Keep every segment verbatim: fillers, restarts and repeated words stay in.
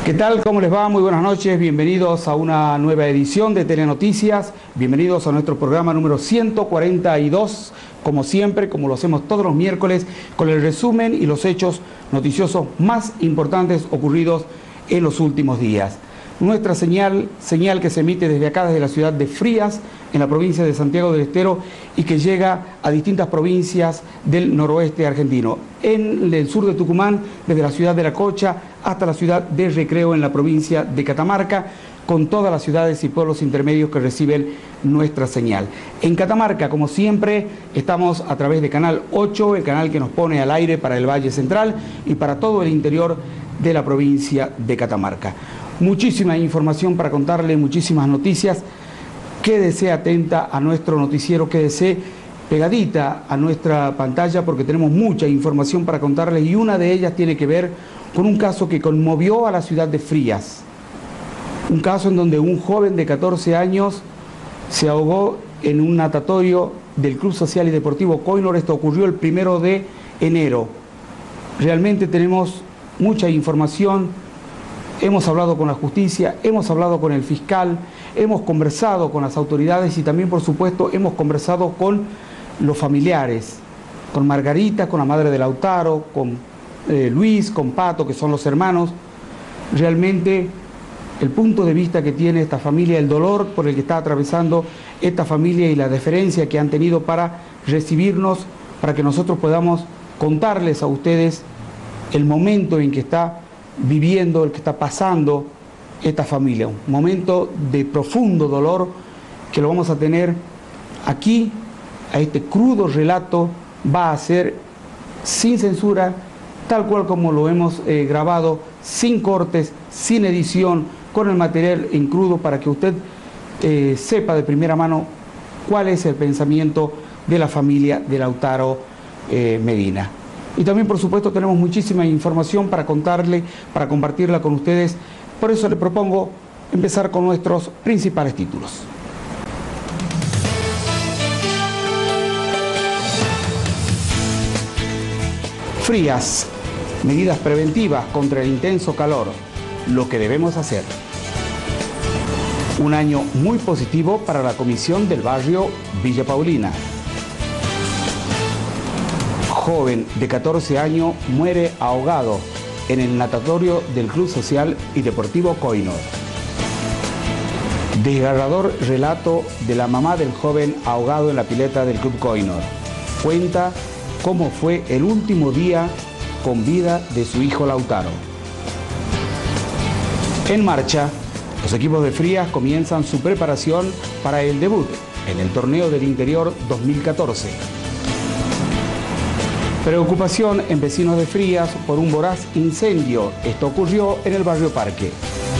¿Qué tal? ¿Cómo les va? Muy buenas noches. Bienvenidos a una nueva edición de Telenoticias. Bienvenidos a nuestro programa número ciento cuarenta y dos, como siempre, como lo hacemos todos los miércoles, con el resumen y los hechos noticiosos más importantes ocurridos en los últimos días. Nuestra señal, señal que se emite desde acá, desde la ciudad de Frías, en la provincia de Santiago del Estero, y que llega a distintas provincias del noroeste argentino. En el sur de Tucumán, desde la ciudad de La Cocha hasta la ciudad de Recreo, en la provincia de Catamarca, con todas las ciudades y pueblos intermedios que reciben nuestra señal. En Catamarca, como siempre, estamos a través de Canal ocho, el canal que nos pone al aire para el Valle Central y para todo el interior de la provincia de Catamarca. Muchísima información para contarle, muchísimas noticias. Quédese atenta a nuestro noticiero, quédese pegadita a nuestra pantalla porque tenemos mucha información para contarles, y una de ellas tiene que ver con un caso que conmovió a la ciudad de Frías. Un caso en donde un joven de catorce años se ahogó en un natatorio del Club Social y Deportivo Coinor. Esto ocurrió el primero de enero. Realmente tenemos mucha información. Hemos hablado con la justicia, hemos hablado con el fiscal, hemos conversado con las autoridades y también, por supuesto, hemos conversado con los familiares, con Margarita, con la madre de Lautaro, con eh, Luis, con Pato, que son los hermanos. Realmente el punto de vista que tiene esta familia, el dolor por el que está atravesando esta familia y la deferencia que han tenido para recibirnos, para que nosotros podamos contarles a ustedes el momento en que está viviendo, el que está pasando esta familia. Un momento de profundo dolor que lo vamos a tener aquí. A este crudo relato va a ser sin censura, tal cual como lo hemos eh, grabado, sin cortes, sin edición, con el material en crudo, para que usted eh, sepa de primera mano cuál es el pensamiento de la familia de Lautaro eh, Medina. Y también, por supuesto, tenemos muchísima información para contarle, para compartirla con ustedes. Por eso le propongo empezar con nuestros principales títulos. Frías, medidas preventivas contra el intenso calor, lo que debemos hacer. Un año muy positivo para la comisión del barrio Villa Paulina. Joven de catorce años muere ahogado en el natatorio del Club Social y Deportivo Coinor. Desgarrador relato de la mamá del joven ahogado en la pileta del Club Coinor. Cuenta cómo fue el último día con vida de su hijo Lautaro. En marcha, los equipos de Frías comienzan su preparación para el debut en el Torneo del Interior dos mil catorce. Preocupación en vecinos de Frías por un voraz incendio. Esto ocurrió en el barrio Parque.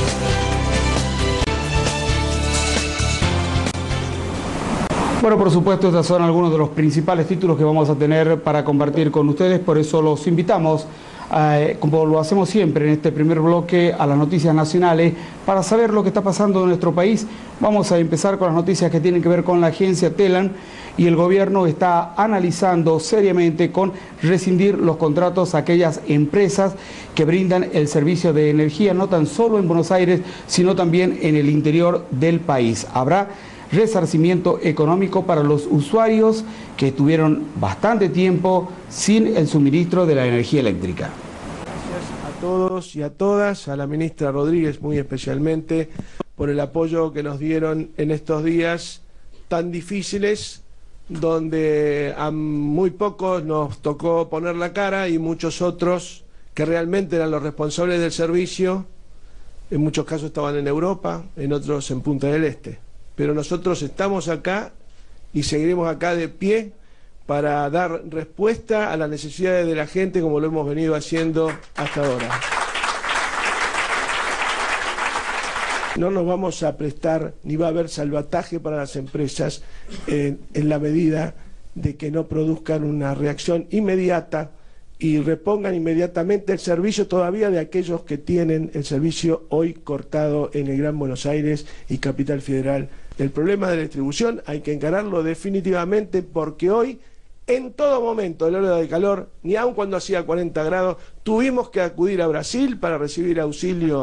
Bueno, por supuesto, estos son algunos de los principales títulos que vamos a tener para compartir con ustedes. Por eso los invitamos, eh, como lo hacemos siempre en este primer bloque, a las noticias nacionales para saber lo que está pasando en nuestro país. Vamos a empezar con las noticias que tienen que ver con la agencia Telam. Y el gobierno está analizando seriamente con rescindir los contratos a aquellas empresas que brindan el servicio de energía, no tan solo en Buenos Aires, sino también en el interior del país. Habrá resarcimiento económico para los usuarios que estuvieron bastante tiempo sin el suministro de la energía eléctrica. Gracias a todos y a todas, a la ministra Rodríguez muy especialmente, por el apoyo que nos dieron en estos días tan difíciles, donde a muy pocos nos tocó poner la cara y muchos otros que realmente eran los responsables del servicio, en muchos casos estaban en Europa, en otros en Punta del Este. Pero nosotros estamos acá y seguiremos acá de pie para dar respuesta a las necesidades de la gente, como lo hemos venido haciendo hasta ahora. No nos vamos a prestar, ni va a haber salvataje para las empresas eh, en la medida de que no produzcan una reacción inmediata y repongan inmediatamente el servicio todavía de aquellos que tienen el servicio hoy cortado en el Gran Buenos Aires y Capital Federal. El problema de la distribución hay que encararlo definitivamente, porque hoy, en todo momento de la ola de calor, ni aun cuando hacía cuarenta grados, tuvimos que acudir a Brasil para recibir auxilio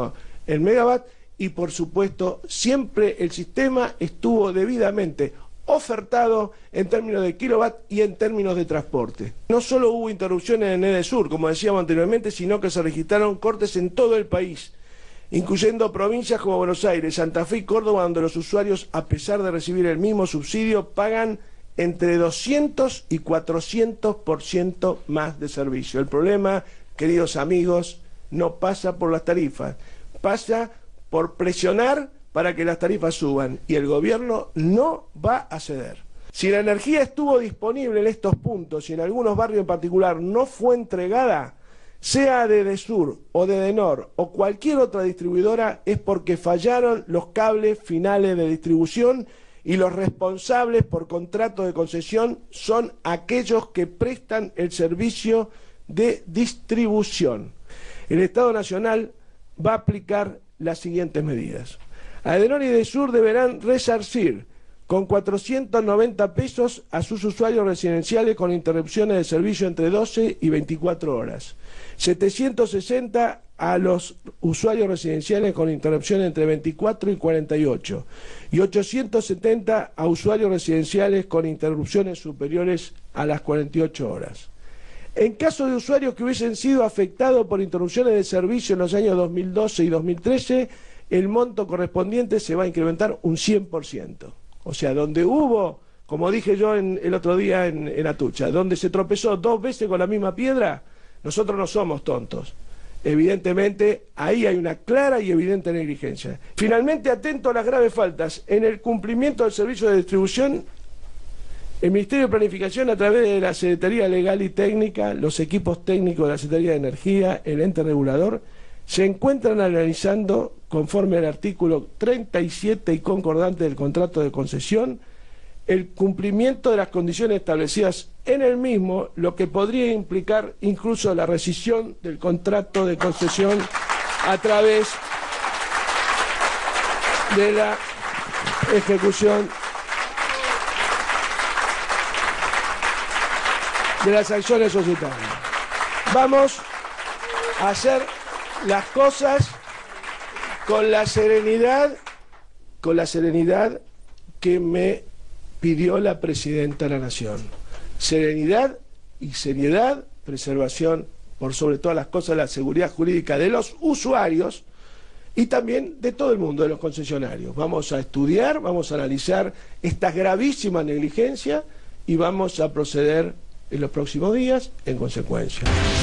el megawatt y por supuesto siempre el sistema estuvo debidamente ofertado en términos de kilowatt y en términos de transporte. No solo hubo interrupciones en Edesur, como decíamos anteriormente, sino que se registraron cortes en todo el país, incluyendo provincias como Buenos Aires, Santa Fe y Córdoba, donde los usuarios, a pesar de recibir el mismo subsidio, pagan entre doscientos y cuatrocientos por ciento más de servicio. El problema, queridos amigos, no pasa por las tarifas, pasa por presionar para que las tarifas suban, y el gobierno no va a ceder. Si la energía estuvo disponible en estos puntos y en algunos barrios en particular no fue entregada, sea de Edesur o de Edenor o cualquier otra distribuidora, es porque fallaron los cables finales de distribución, y los responsables por contrato de concesión son aquellos que prestan el servicio de distribución. El Estado Nacional va a aplicar las siguientes medidas. A Edenor y Edesur deberán resarcir con cuatrocientos noventa pesos a sus usuarios residenciales con interrupciones de servicio entre doce y veinticuatro horas, setecientos sesenta a los usuarios residenciales con interrupciones entre veinticuatro y cuarenta y ocho, y ochocientos setenta a usuarios residenciales con interrupciones superiores a las cuarenta y ocho horas. En caso de usuarios que hubiesen sido afectados por interrupciones de servicio en los años dos mil doce y dos mil trece, el monto correspondiente se va a incrementar un cien por ciento. O sea, donde hubo, como dije yo en, el otro día en, en Atucha, donde se tropezó dos veces con la misma piedra, nosotros no somos tontos. Evidentemente, ahí hay una clara y evidente negligencia. Finalmente, atento a las graves faltas en el cumplimiento del servicio de distribución, el Ministerio de Planificación, a través de la Secretaría Legal y Técnica, los equipos técnicos de la Secretaría de Energía, el ente regulador, se encuentran analizando, conforme al artículo treinta y siete y concordante del contrato de concesión, el cumplimiento de las condiciones establecidas en el mismo, lo que podría implicar incluso la rescisión del contrato de concesión a través de la ejecución de las acciones societarias. Vamos a hacer las cosas con la serenidad, con la serenidad que me pidió la Presidenta de la Nación. Serenidad y seriedad, preservación, por sobre todas las cosas, la seguridad jurídica de los usuarios y también de todo el mundo, de los concesionarios. Vamos a estudiar, vamos a analizar estas gravísimas negligencias y vamos a proceder en los próximos días en consecuencia.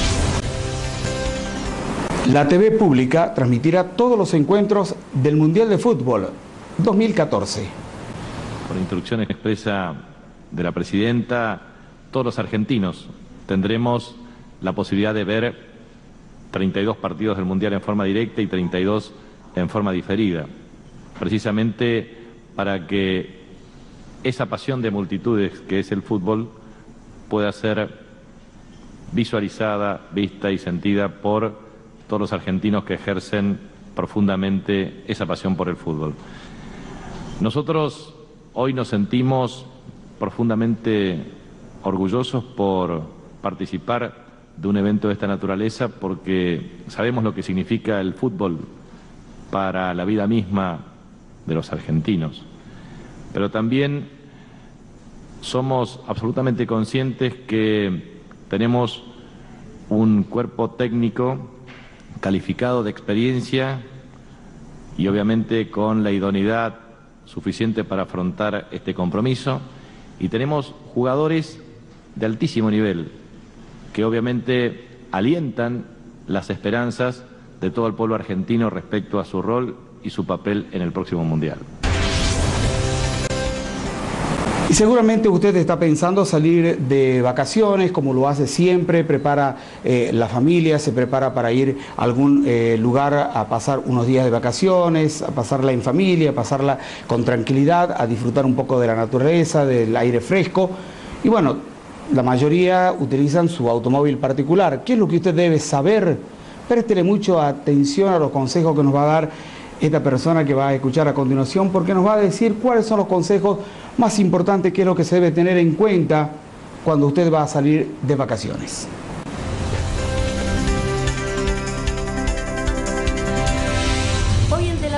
La T V pública transmitirá todos los encuentros del Mundial de Fútbol dos mil catorce. Por instrucción expresa de la Presidenta, todos los argentinos tendremos la posibilidad de ver treinta y dos partidos del Mundial en forma directa y treinta y dos en forma diferida, precisamente para que esa pasión de multitudes que es el fútbol pueda ser visualizada, vista y sentida por todos los argentinos que ejercen profundamente esa pasión por el fútbol. Nosotros hoy nos sentimos profundamente orgullosos por participar de un evento de esta naturaleza, porque sabemos lo que significa el fútbol para la vida misma de los argentinos, pero también somos absolutamente conscientes que tenemos un cuerpo técnico calificado de experiencia y obviamente con la idoneidad suficiente para afrontar este compromiso, y tenemos jugadores de altísimo nivel que obviamente alientan las esperanzas de todo el pueblo argentino respecto a su rol y su papel en el próximo Mundial. Y seguramente usted está pensando salir de vacaciones, como lo hace siempre, prepara eh, la familia, se prepara para ir a algún eh, lugar a pasar unos días de vacaciones, a pasarla en familia, a pasarla con tranquilidad, a disfrutar un poco de la naturaleza, del aire fresco. Y bueno, la mayoría utilizan su automóvil particular. ¿Qué es lo que usted debe saber? Préstele mucho atención a los consejos que nos va a dar esta persona que va a escuchar a continuación, porque nos va a decir cuáles son los consejos más importantes, qué es lo que se debe tener en cuenta cuando usted va a salir de vacaciones.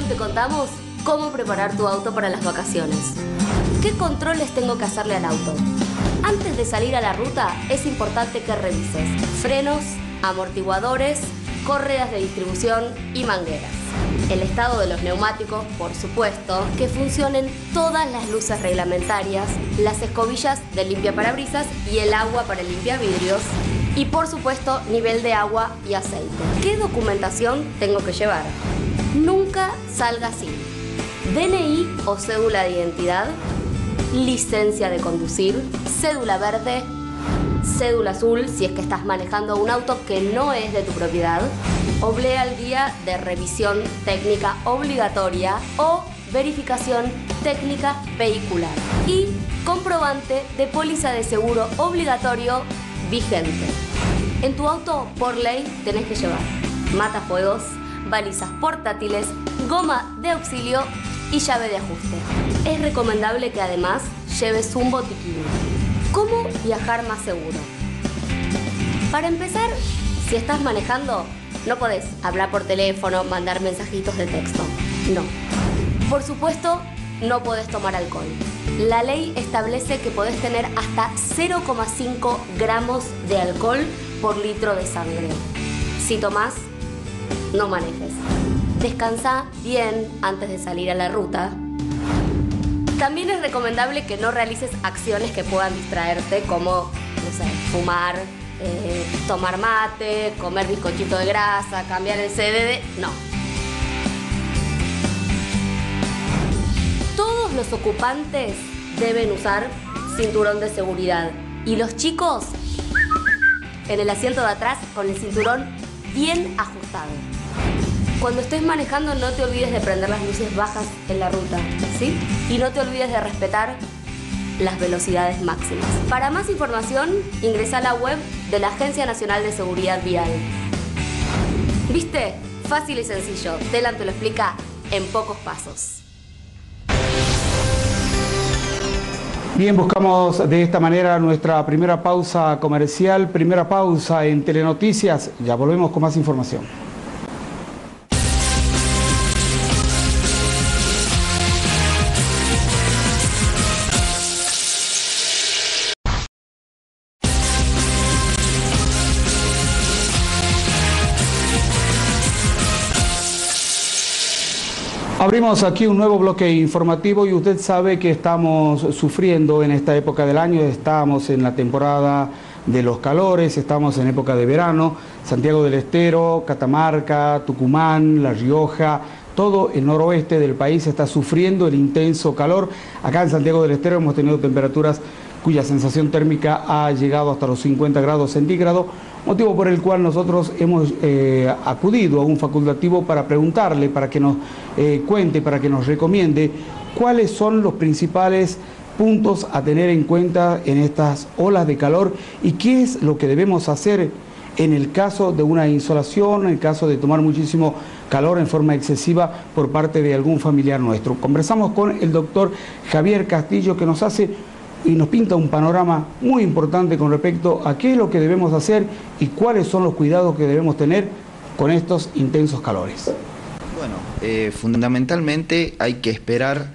te contamos cómo preparar tu auto para las vacaciones. ¿Qué controles tengo que hacerle al auto? Antes de salir a la ruta es importante que revises frenos, amortiguadores, correas de distribución y mangueras. El estado de los neumáticos, por supuesto, que funcionen todas las luces reglamentarias, las escobillas de limpiaparabrisas y el agua para limpiavidrios y, por supuesto, nivel de agua y aceite. ¿Qué documentación tengo que llevar? Nunca salga sin D N I o cédula de identidad, licencia de conducir, cédula verde, cédula azul si es que estás manejando un auto que no es de tu propiedad, oblea al día de revisión técnica obligatoria o verificación técnica vehicular y comprobante de póliza de seguro obligatorio vigente. En tu auto, por ley, tenés que llevar matafuegos, balizas portátiles, goma de auxilio y llave de ajuste. Es recomendable que además lleves un botiquín. ¿Cómo viajar más seguro? Para empezar, si estás manejando, no podés hablar por teléfono, mandar mensajitos de texto. No. Por supuesto, no podés tomar alcohol. La ley establece que podés tener hasta cero coma cinco gramos de alcohol por litro de sangre. Si tomás, no manejes. Descansa bien antes de salir a la ruta. También es recomendable que no realices acciones que puedan distraerte, como, no sé, fumar, eh, tomar mate, comer bizcochito de grasa, cambiar el C D D. No. Todos los ocupantes deben usar cinturón de seguridad. Y los chicos, en el asiento de atrás, con el cinturón bien ajustado. Cuando estés manejando, no te olvides de prender las luces bajas en la ruta, ¿sí? Y no te olvides de respetar las velocidades máximas. Para más información, ingresa a la web de la Agencia Nacional de Seguridad Vial. ¿Viste? Fácil y sencillo. Telan te lo explica en pocos pasos. Bien, buscamos de esta manera nuestra primera pausa comercial, primera pausa en Telenoticias. Ya volvemos con más información. Abrimos aquí un nuevo bloque informativo y usted sabe que estamos sufriendo en esta época del año, estamos en la temporada de los calores, estamos en época de verano, Santiago del Estero, Catamarca, Tucumán, La Rioja, todo el noroeste del país está sufriendo el intenso calor. Acá en Santiago del Estero hemos tenido temperaturas cuya sensación térmica ha llegado hasta los cincuenta grados centígrados, motivo por el cual nosotros hemos eh, acudido a un facultativo para preguntarle, para que nos eh, cuente, para que nos recomiende cuáles son los principales puntos a tener en cuenta en estas olas de calor y qué es lo que debemos hacer en el caso de una insolación, en el caso de tomar muchísimo calor en forma excesiva por parte de algún familiar nuestro. Conversamos con el doctor Javier Castillo, que nos hace y nos pinta un panorama muy importante con respecto a qué es lo que debemos hacer y cuáles son los cuidados que debemos tener con estos intensos calores. Bueno, eh, fundamentalmente hay que esperar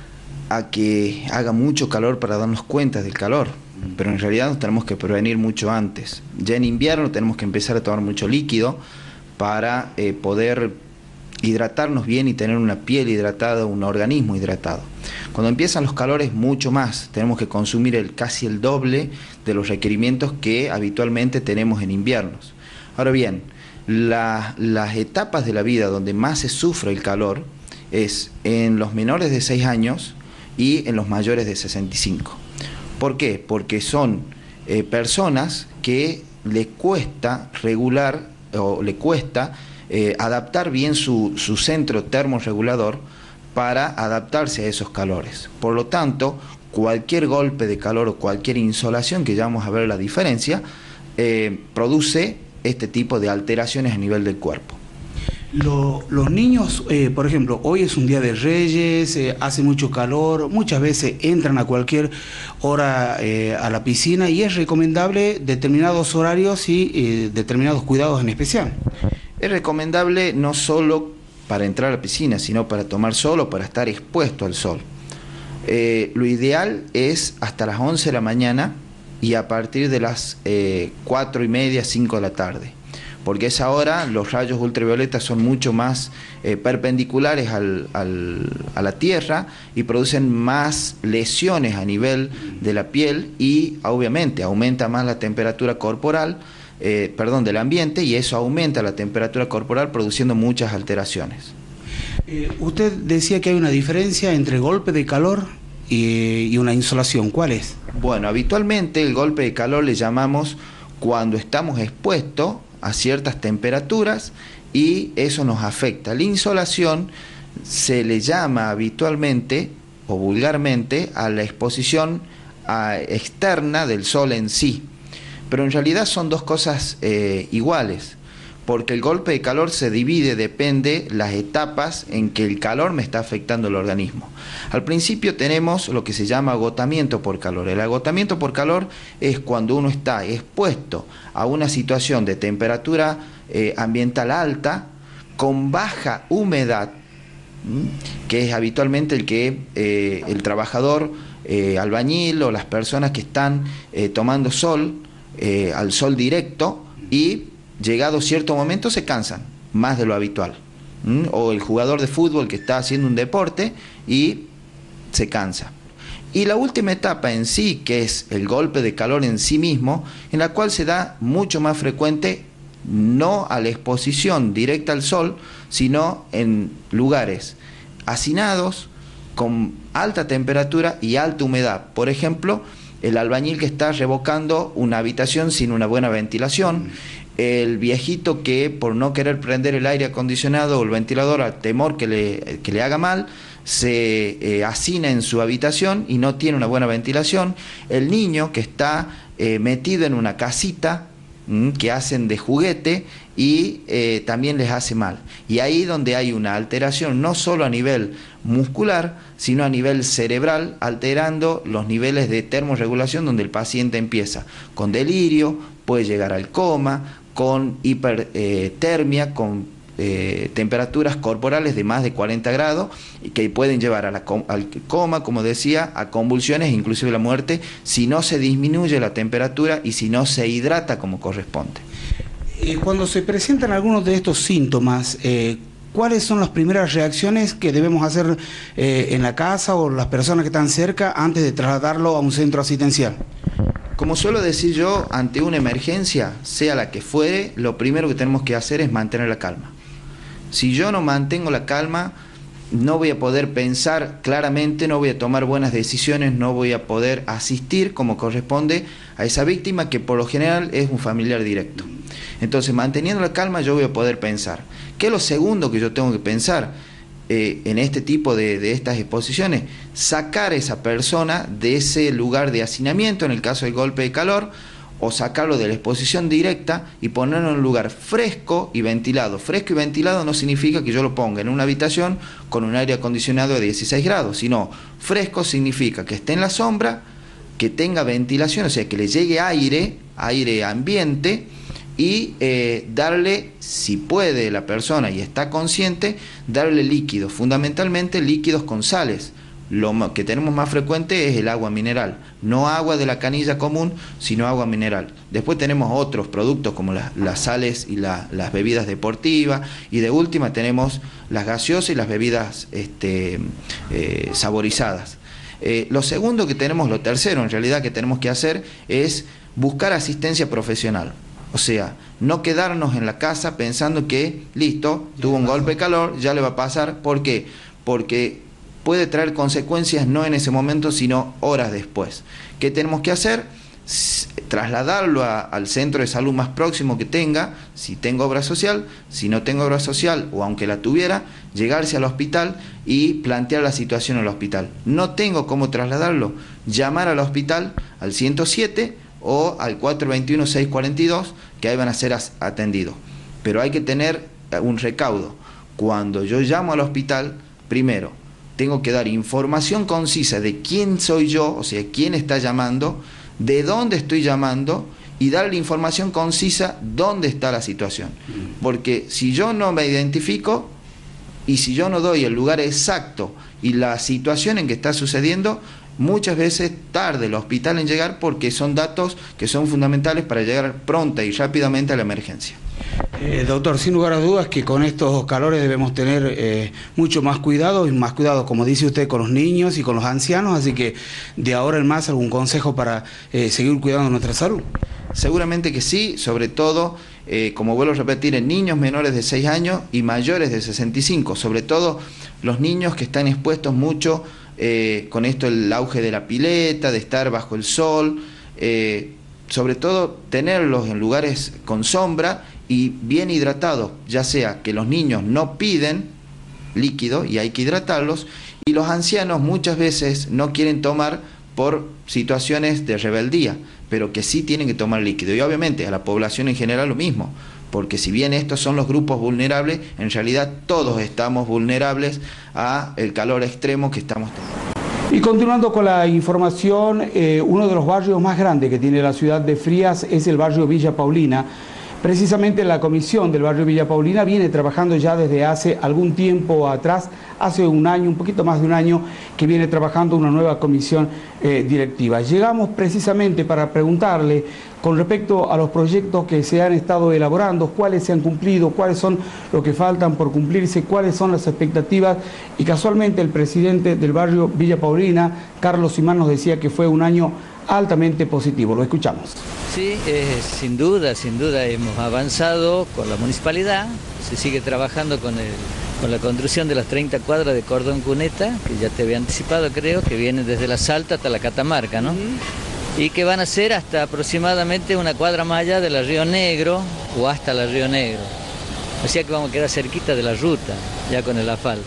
a que haga mucho calor para darnos cuenta del calor, pero en realidad nos tenemos que prevenir mucho antes. Ya en invierno tenemos que empezar a tomar mucho líquido para eh, poder hidratarnos bien y tener una piel hidratada, un organismo hidratado. Cuando empiezan los calores, mucho más. Tenemos que consumir el, casi el doble de los requerimientos que habitualmente tenemos en inviernos. Ahora bien, la, las etapas de la vida donde más se sufre el calor es en los menores de seis años y en los mayores de sesenta y cinco. ¿Por qué? Porque son eh, personas que le cuesta regular o le cuesta Eh, adaptar bien su, su centro termorregulador para adaptarse a esos calores. Por lo tanto, cualquier golpe de calor o cualquier insolación, que ya vamos a ver la diferencia, eh, produce este tipo de alteraciones a nivel del cuerpo. Lo, los niños, eh, por ejemplo, hoy es un día de Reyes, eh, hace mucho calor, muchas veces entran a cualquier hora eh, a la piscina y es recomendable determinados horarios y eh, determinados cuidados en especial. Es recomendable no solo para entrar a la piscina, sino para tomar sol o para estar expuesto al sol. Eh, lo ideal es hasta las once de la mañana y a partir de las eh, cuatro y media, cinco de la tarde, porque a esa hora los rayos ultravioletas son mucho más eh, perpendiculares al, al, a la tierra y producen más lesiones a nivel de la piel y obviamente aumenta más la temperatura corporal, eh, perdón, del ambiente, y eso aumenta la temperatura corporal produciendo muchas alteraciones. Eh, usted decía que hay una diferencia entre golpe de calor y, y una insolación. ¿Cuál es? Bueno, habitualmente el golpe de calor le llamamos cuando estamos expuestos a ciertas temperaturas y eso nos afecta. La insolación se le llama habitualmente o vulgarmente a la exposición a, externa del sol en sí, pero en realidad son dos cosas eh, iguales, porque el golpe de calor se divide, depende las etapas en que el calor me está afectando el organismo. Al principio tenemos lo que se llama agotamiento por calor. El agotamiento por calor es cuando uno está expuesto a una situación de temperatura eh, ambiental alta, con baja humedad, que es habitualmente el que eh, el trabajador eh, albañil o las personas que están eh, tomando sol, eh, al sol directo, y llegado cierto momento se cansan más de lo habitual, ¿Mm? o el jugador de fútbol que está haciendo un deporte y se cansa. Y la última etapa en sí, que es el golpe de calor en sí mismo, en la cual se da mucho más frecuente, no a la exposición directa al sol, sino en lugares hacinados, con alta temperatura y alta humedad. Por ejemplo, el albañil que está revocando una habitación sin una buena ventilación, el viejito que por no querer prender el aire acondicionado o el ventilador al temor que le, que le haga mal, se eh, hacina en su habitación y no tiene una buena ventilación, el niño que está eh, metido en una casita mmm, que hacen de juguete y eh, también les hace mal. Y ahí donde hay una alteración no solo a nivel muscular, sino a nivel cerebral, alterando los niveles de termorregulación, donde el paciente empieza con delirio, puede llegar al coma, con hipertermia, con eh, temperaturas corporales de más de cuarenta grados, y que pueden llevar a la, al coma, como decía, a convulsiones e inclusive la muerte, si no se disminuye la temperatura y si no se hidrata como corresponde. Eh, cuando se presentan algunos de estos síntomas, eh, ¿cuáles son las primeras reacciones que debemos hacer eh, en la casa o las personas que están cerca antes de trasladarlo a un centro asistencial? Como suelo decir yo, ante una emergencia, sea la que fuere, lo primero que tenemos que hacer es mantener la calma. Si yo no mantengo la calma, no voy a poder pensar claramente, no voy a tomar buenas decisiones, no voy a poder asistir como corresponde a esa víctima, que por lo general es un familiar directo. Entonces, manteniendo la calma, yo voy a poder pensar. ¿Qué es lo segundo que yo tengo que pensar eh, en este tipo de, de estas exposiciones? Sacar a esa persona de ese lugar de hacinamiento, en el caso del golpe de calor, o sacarlo de la exposición directa y ponerlo en un lugar fresco y ventilado. Fresco y ventilado no significa que yo lo ponga en una habitación con un aire acondicionado de dieciséis grados, sino fresco significa que esté en la sombra, que tenga ventilación, o sea, que le llegue aire, aire ambiente, y eh, darle, si puede la persona y está consciente, darle líquidos, fundamentalmente líquidos con sales. Lo que tenemos más frecuente es el agua mineral, no agua de la canilla común, sino agua mineral. Después tenemos otros productos como las, las sales y la, las bebidas deportivas, y de última tenemos las gaseosas y las bebidas este, eh, saborizadas. Eh, lo segundo que tenemos, lo tercero en realidad que tenemos que hacer es buscar asistencia profesional. O sea, no quedarnos en la casa pensando que, listo, tuvo un golpe de calor, ya le va a pasar. ¿Por qué? Porque puede traer consecuencias no en ese momento, sino horas después. ¿Qué tenemos que hacer? Trasladarlo a, al centro de salud más próximo que tenga, si tengo obra social, si no tengo obra social, o aunque la tuviera, llegarse al hospital y plantear la situación en el hospital. No tengo cómo trasladarlo, llamar al hospital, al ciento siete, o al cuatro dos uno, seis cuatro dos, que ahí van a ser atendidos. Pero hay que tener un recaudo. Cuando yo llamo al hospital, primero, tengo que dar información concisa de quién soy yo, o sea, quién está llamando, de dónde estoy llamando, y darle información concisa dónde está la situación. Porque si yo no me identifico, y si yo no doy el lugar exacto y la situación en que está sucediendo, muchas veces tarde el hospital en llegar, porque son datos que son fundamentales para llegar pronta y rápidamente a la emergencia. Eh, doctor, sin lugar a dudas que con estos calores debemos tener eh, mucho más cuidado, y más cuidado, como dice usted, con los niños y con los ancianos, así que de ahora en más, ¿algún consejo para eh, seguir cuidando nuestra salud? Seguramente que sí, sobre todo, eh, como vuelvo a repetir, en niños menores de seis años y mayores de sesenta y cinco, sobre todo los niños que están expuestos mucho eh, con esto, el auge de la pileta, de estar bajo el sol, eh, sobre todo tenerlos en lugares con sombra y bien hidratados, ya sea que los niños no piden líquido y hay que hidratarlos, y los ancianos muchas veces no quieren tomar por situaciones de rebeldía, pero que sí tienen que tomar líquido, y obviamente a la población en general lo mismo, porque si bien estos son los grupos vulnerables, en realidad todos estamos vulnerables a el calor extremo que estamos teniendo. Y continuando con la información, eh, uno de los barrios más grandes que tiene la ciudad de Frías es el barrio Villa Paulina. Precisamente la comisión del barrio Villa Paulina viene trabajando ya desde hace algún tiempo atrás, hace un año, un poquito más de un año, que viene trabajando una nueva comisión eh, directiva. Llegamos precisamente para preguntarle con respecto a los proyectos que se han estado elaborando, cuáles se han cumplido, cuáles son los que faltan por cumplirse, cuáles son las expectativas, y casualmente el presidente del barrio Villa Paulina, Carlos Simán, nos decía que fue un año altamente positivo. Lo escuchamos. Sí, eh, sin duda, sin duda hemos avanzado con la municipalidad, se sigue trabajando con, el, con la construcción de las treinta cuadras de cordón cuneta, que ya te había anticipado creo, que vienen desde la Salta hasta la Catamarca, ¿no? Uh-huh. Y que van a ser hasta aproximadamente una cuadra más allá de la Río Negro o hasta la Río Negro. O sea que vamos a quedar cerquita de la ruta, ya con el asfalto.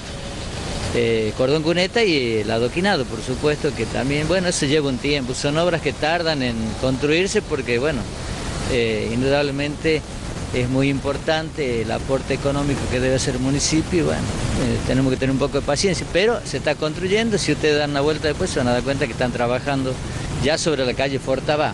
Eh, cordón cuneta y el adoquinado, por supuesto, que también, bueno, eso lleva un tiempo, son obras que tardan en construirse porque, bueno, eh, indudablemente es muy importante el aporte económico que debe hacer el municipio, y bueno, eh, tenemos que tener un poco de paciencia, pero se está construyendo. Si ustedes dan una vuelta después se van a dar cuenta que están trabajando ya sobre la calle Fortabá.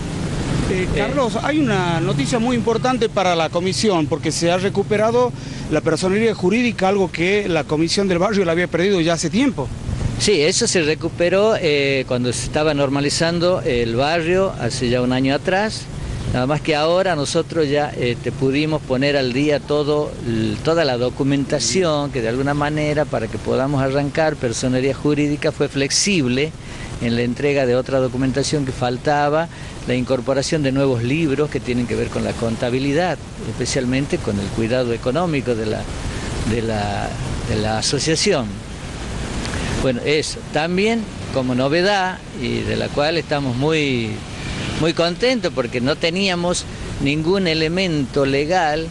Eh, Carlos, hay una noticia muy importante para la comisión, porque se ha recuperado la personería jurídica, algo que la comisión del barrio la había perdido ya hace tiempo. Sí, eso se recuperó eh, cuando se estaba normalizando el barrio hace ya un año atrás, nada más que ahora nosotros ya eh, te pudimos poner al día todo, toda la documentación, que de alguna manera para que podamos arrancar personería jurídica fue flexible en la entrega de otra documentación que faltaba, la incorporación de nuevos libros que tienen que ver con la contabilidad, especialmente con el cuidado económico de la, de la, de la asociación. Bueno, eso también como novedad, y de la cual estamos muy, muy contentos porque no teníamos ningún elemento legal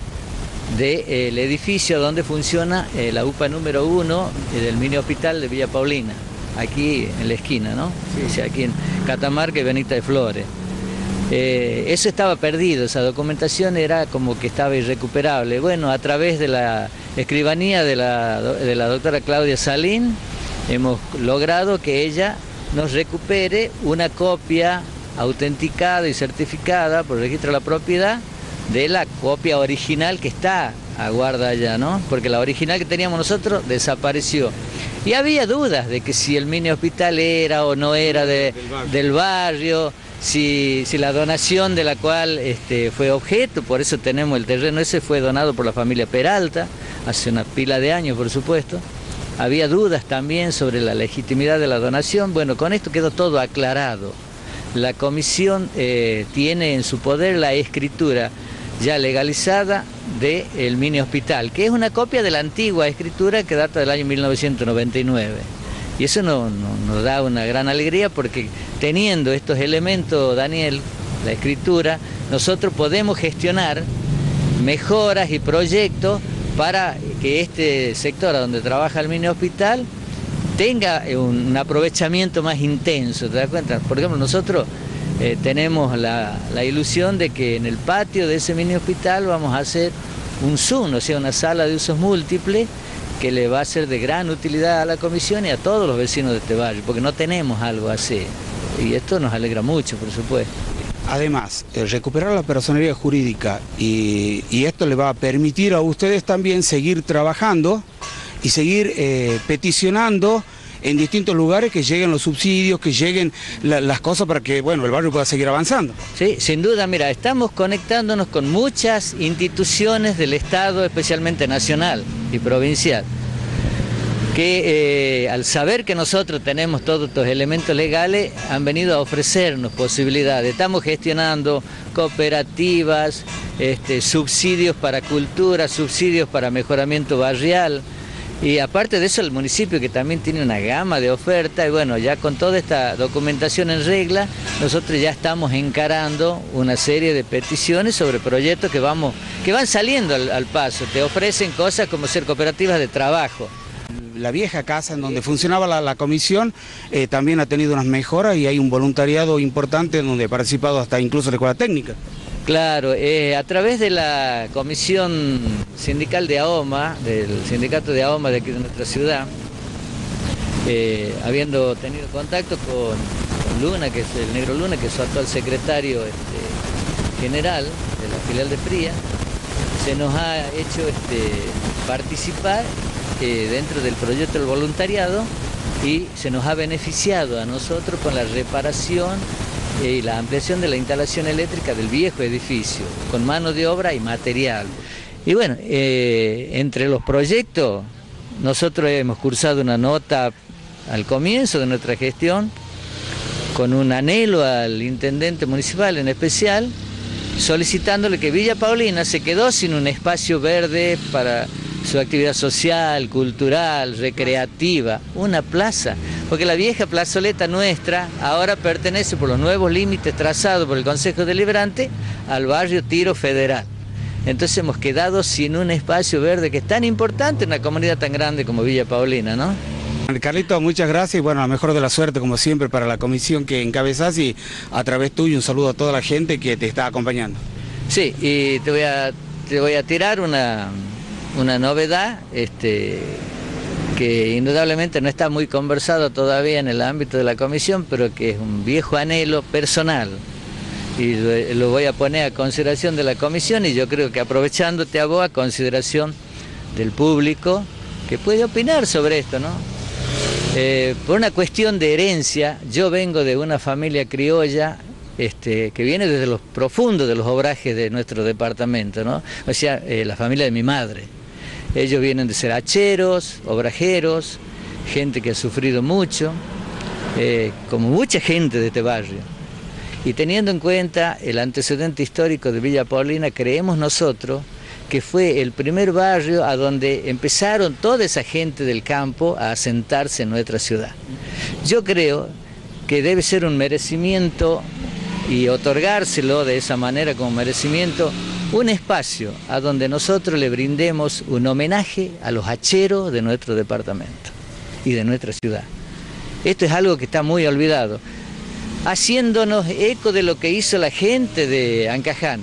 del edificio donde funciona eh, la U P A número uno del mini hospital de Villa Paulina, aquí en la esquina, ¿no? Sí. O sea, aquí en Catamarca y Benita de Flores. Eh, eso estaba perdido, esa documentación era como que estaba irrecuperable. Bueno, a través de la escribanía de la, de la doctora Claudia Salín, hemos logrado que ella nos recupere una copia autenticada y certificada por el registro de la propiedad de la copia original que está a guarda allá, ¿no? Porque la original que teníamos nosotros desapareció. Y había dudas de que si el mini hospital era o no era de, del barrio, del barrio si, si la donación de la cual este, fue objeto, por eso tenemos el terreno ese, fue donado por la familia Peralta, hace una pila de años, por supuesto. Había dudas también sobre la legitimidad de la donación. Bueno, con esto quedó todo aclarado. La comisión eh, tiene en su poder la escritura ya legalizada del mini hospital, que es una copia de la antigua escritura que data del año mil novecientos noventa y nueve. Y eso nos no, no da una gran alegría porque teniendo estos elementos, Daniel, la escritura, nosotros podemos gestionar mejoras y proyectos para que este sector donde trabaja el mini hospital tenga un, un aprovechamiento más intenso, ¿te das cuenta? Por ejemplo, nosotros eh, tenemos la, la ilusión de que en el patio de ese mini hospital vamos a hacer un Zoom, o sea, una sala de usos múltiples que le va a ser de gran utilidad a la comisión y a todos los vecinos de este barrio, porque no tenemos algo así, y esto nos alegra mucho, por supuesto. Además, eh, recuperar la personería jurídica y, y esto le va a permitir a ustedes también seguir trabajando y seguir eh, peticionando en distintos lugares que lleguen los subsidios, que lleguen la, las cosas para que, bueno, el barrio pueda seguir avanzando. Sí, sin duda, mira, estamos conectándonos con muchas instituciones del Estado, especialmente nacional y provincial, que eh, al saber que nosotros tenemos todos estos elementos legales, han venido a ofrecernos posibilidades. Estamos gestionando cooperativas, este, subsidios para cultura, subsidios para mejoramiento barrial. Y aparte de eso, el municipio, que también tiene una gama de ofertas, y bueno, ya con toda esta documentación en regla, nosotros ya estamos encarando una serie de peticiones sobre proyectos que, vamos, que van saliendo al, al paso. Te ofrecen cosas como ser cooperativas de trabajo. La vieja casa en donde funcionaba la, la comisión eh, también ha tenido unas mejoras y hay un voluntariado importante en donde ha participado hasta incluso la escuela técnica. Claro, eh, a través de la comisión sindical de AOMA, del sindicato de AOMA de aquí de nuestra ciudad, eh, habiendo tenido contacto con, con Luna, que es el Negro Luna, que es su actual secretario este, general de la filial de Fría, se nos ha hecho este, participar eh, dentro del proyecto del voluntariado y se nos ha beneficiado a nosotros con la reparación y la ampliación de la instalación eléctrica del viejo edificio, con mano de obra y material. Y bueno, eh, entre los proyectos, nosotros hemos cursado una nota al comienzo de nuestra gestión, con un anhelo al intendente municipal en especial, solicitándole que Villa Paulina se quedó sin un espacio verde para su actividad social, cultural, recreativa, una plaza, porque la vieja plazoleta nuestra ahora pertenece por los nuevos límites trazados por el Consejo Deliberante al barrio Tiro Federal. Entonces hemos quedado sin un espacio verde que es tan importante en una comunidad tan grande como Villa Paulina, ¿no? Carlito, muchas gracias y bueno, la mejor de la suerte como siempre para la comisión que encabezás y a través tuyo un saludo a toda la gente que te está acompañando. Sí, y te voy a, te voy a tirar una... una novedad este, que indudablemente no está muy conversado todavía en el ámbito de la comisión, pero que es un viejo anhelo personal y lo, lo voy a poner a consideración de la comisión y yo creo que aprovechándote a vos a consideración del público que puede opinar sobre esto, ¿no? Eh, por una cuestión de herencia, yo vengo de una familia criolla Este, que viene desde los profundos de los obrajes de nuestro departamento, ¿no? O sea, eh, la familia de mi madre. Ellos vienen de ser hacheros, obrajeros, gente que ha sufrido mucho, eh, como mucha gente de este barrio. Y teniendo en cuenta el antecedente histórico de Villa Paulina, creemos nosotros que fue el primer barrio a donde empezaron toda esa gente del campo a asentarse en nuestra ciudad. Yo creo que debe ser un merecimiento y otorgárselo de esa manera como merecimiento, un espacio a donde nosotros le brindemos un homenaje a los hacheros de nuestro departamento y de nuestra ciudad. Esto es algo que está muy olvidado, haciéndonos eco de lo que hizo la gente de Ancaján,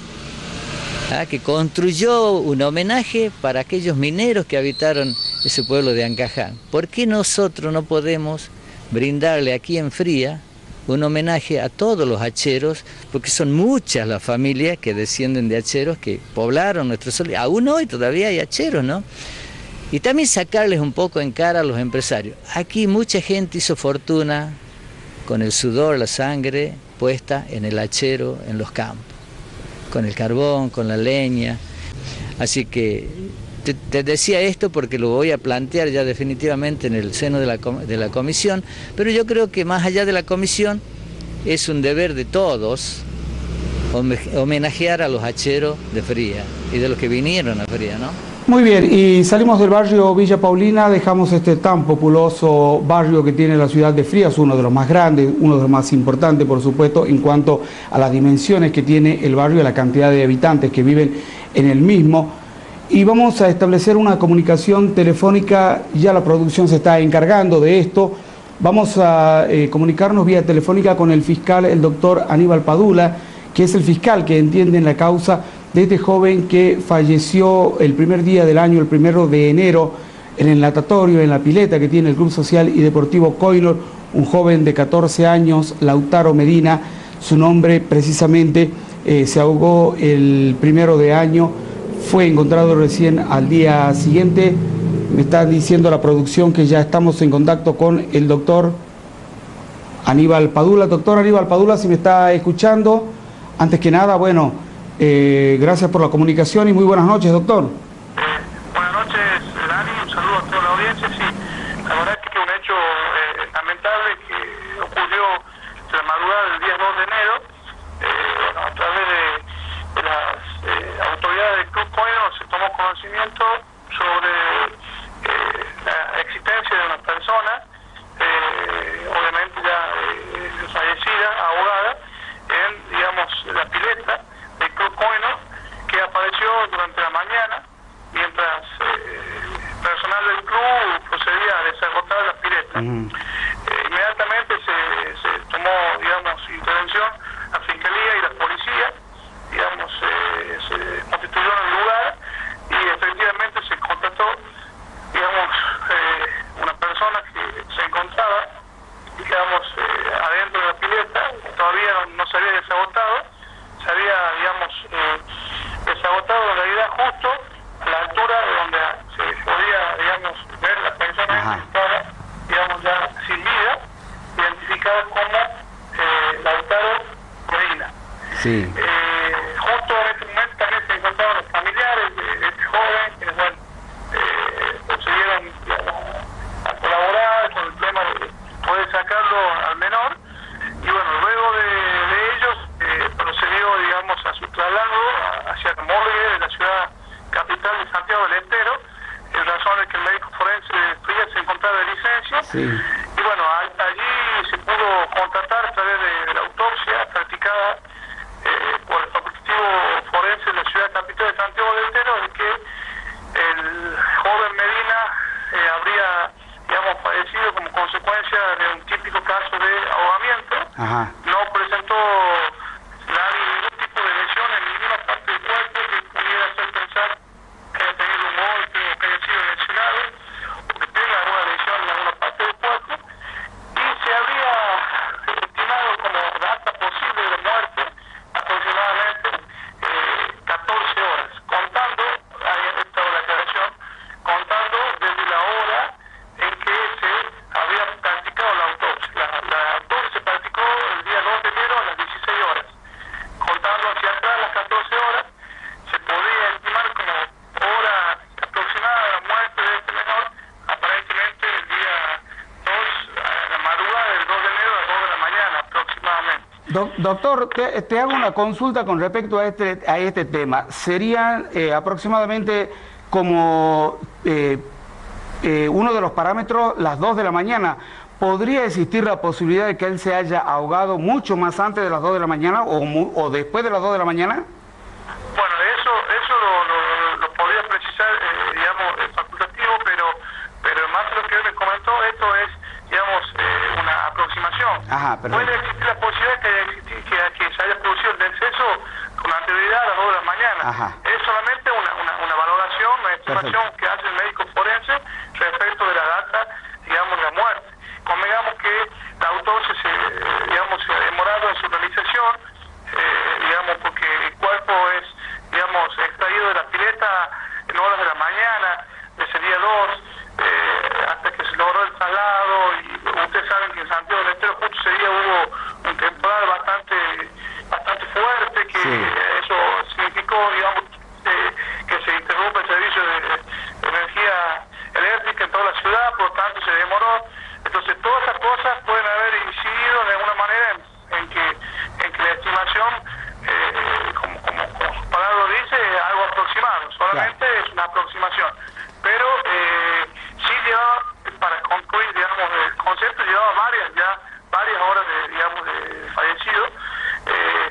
¿ah? que construyó un homenaje para aquellos mineros que habitaron ese pueblo de Ancaján. ¿Por qué nosotros no podemos brindarle aquí en Fría un homenaje a todos los hacheros, porque son muchas las familias que descienden de hacheros que poblaron nuestro sol, aún hoy todavía hay hacheros, ¿no? Y también sacarles un poco en cara a los empresarios. Aquí mucha gente hizo fortuna con el sudor, la sangre puesta en el hachero, en los campos, con el carbón, con la leña. Así que te, te decía esto porque lo voy a plantear ya definitivamente en el seno de la, de la comisión, pero yo creo que más allá de la comisión es un deber de todos homenajear a los hacheros de Fría y de los que vinieron a Fría, ¿no? Muy bien, y salimos del barrio Villa Paulina, dejamos este tan populoso barrio que tiene la ciudad de Frías, uno de los más grandes, uno de los más importantes, por supuesto, en cuanto a las dimensiones que tiene el barrio y la cantidad de habitantes que viven en el mismo. Y vamos a establecer una comunicación telefónica, ya la producción se está encargando de esto. Vamos a eh, comunicarnos vía telefónica con el fiscal, el doctor Aníbal Padula, que es el fiscal que entiende en la causa de este joven que falleció el primer día del año, el primero de enero, en el natatorio, en la pileta que tiene el Club Social y Deportivo Coilor, un joven de catorce años, Lautaro Medina, su nombre precisamente eh, se ahogó el primero de año, fue encontrado recién al día siguiente Me está diciendo la producción que ya estamos en contacto con el doctor Aníbal Padula. Doctor Aníbal Padula, si me está escuchando, antes que nada, bueno, eh, gracias por la comunicación y muy buenas noches, doctor. Eh, buenas noches, Dani, un saludo a toda la audiencia. Sí, la verdad es que un hecho eh, lamentable que ocurrió la madrugada del día dos de enero, eh, bueno, a través de, de las eh, autoridades del Club Coino se tomó conocimiento sobre eh, la existencia de una persona, eh, obviamente ya eh, fallecida, ahogada, en, digamos, la pileta del Club Coino, que apareció durante la mañana, mientras eh, personal del club procedía a desagotar la pileta. Uh-huh. eh, inmediatamente se, se tomó, digamos, intervención la Fiscalía y la Policía, digamos, eh, se constituyó en el lugar y efectivamente se constató, digamos, eh, una persona que se encontraba, digamos, eh, adentro de la pileta, todavía no, no se había desagotado, se había, digamos, eh, desagotado en realidad justo a la altura de donde se podía, digamos, ver la persona que estaba, digamos, ya sin vida, identificada como eh, Lautaro Medina. Sí. Eh, justo en este momento también se encontraban los familiares de, de este joven, que, bueno, eh, procedieron, digamos, a colaborar con el tema de poder sacarlo al menor, y bueno, luego de, de ellos eh, procedió, digamos, a su traslado hacia la morgue de la ciudad capital de Santiago del Estero, en razón de que el médico forense Frías se encontraba de licencia. Sí. Y bueno, a, allí se pudo constatar a través de, de la autopsia practicada eh, por el facultativo forense de la ciudad capital de Santiago del Estero, de que el joven Medina eh, habría, digamos, fallecido como consecuencia de un típico caso de ahogamiento. Ajá. No presentó nadie ningún tipo de lesión en ninguna parte del cuerpo que pudiera hacer pensar que haya tenido un golpe o que haya sido lesionado o que tenga alguna lesión en alguna parte del cuerpo, y se habría estimado como data posible de muerte aproximadamente eh, catorce horas, contando, ahí está la aclaración, contando desde la hora en que se había practicado la autopsia. La, la autopsia se practicó el día dos de enero a las dieciséis horas. Contando hacia atrás las catorce horas, se podría estimar como hora aproximada de la muerte de este menor, aparentemente el día dos, a la madrugada del dos de enero a las dos de la mañana aproximadamente. Do- doctor, te, te hago una consulta con respecto a este, a este tema. ¿Serían eh, aproximadamente como eh, eh, uno de los parámetros las dos de la mañana? ¿Podría existir la posibilidad de que él se haya ahogado mucho más antes de las dos de la mañana o, mu o después de las dos de la mañana? Bueno, eso eso lo, lo, lo podría precisar, eh, digamos, el facultativo, pero pero más de lo que él me comentó, esto es, digamos, eh, una aproximación. Ajá, puede existir la posibilidad que, existir, que, que se haya producido el deceso con anterioridad a las dos de la mañana. Ajá. Es solamente una, una, una valoración, una estimación Perfecto. que hace el médico forense respecto de la data, digamos, de la muerte. Convengamos que la autopsia se, digamos, se ha demorado en su realización, eh, digamos, porque el cuerpo es, digamos, extraído de la pileta en horas de la mañana de ese día dos, eh, hasta que se logró el traslado, y ustedes saben que en Santiago del Estero justo ese día hubo un temporal bastante bastante fuerte, que sí. Eso significó, digamos, eh, que se interrumpe el servicio de, de energía eléctrica en toda la ciudad, por lo tanto se demoró. Entonces todas esas cosas pueden haber incidido de alguna manera en, en, que, en que la estimación, eh, como, como, como su palabra lo dice, es algo aproximado, solamente claro. Es una aproximación. Pero eh, sí llevaba, para concluir, digamos, el concepto, llevaba varias ya, varias horas de, digamos, de fallecido. Eh,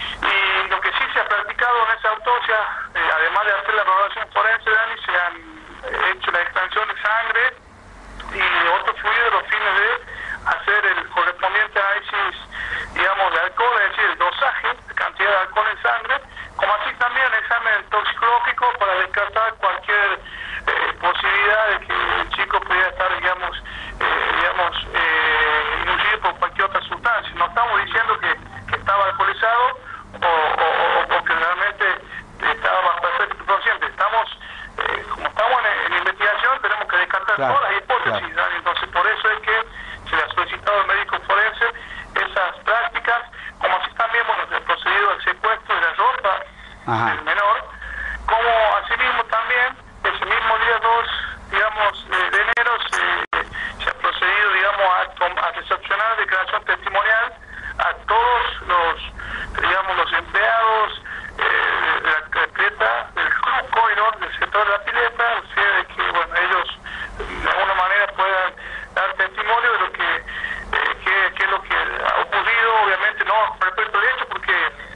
y lo que sí se ha practicado en esa autopsia, eh, además de hacer la valoración forense, Dani, se han eh, hecho la extracción de sangre y otros fluidos a los fines de hacer el correspondiente análisis, digamos, de alcohol, es decir, el dosaje, la cantidad de alcohol en sangre, como así también el examen toxicológico para descartar cualquier eh, posibilidad de que el chico pudiera estar, digamos, eh, digamos, eh, inducido por cualquier otra sustancia. No estamos diciendo que, que estaba alcoholizado o, o, o que realmente estaba bajo efecto consciente. Estamos, eh, como estamos en, en investigación, tenemos que Asimismo también, ese mismo día dos, digamos, eh, de enero se, se ha procedido, digamos, a, a recepcionar declaración testimonial a todos los, digamos, los empleados eh, de la pileta, del Club Coinor, del sector de la pileta, o sea, de que, bueno, ellos de alguna manera puedan dar testimonio de lo que, eh, que, que es lo que ha ocurrido, obviamente no con respecto al hecho, porque,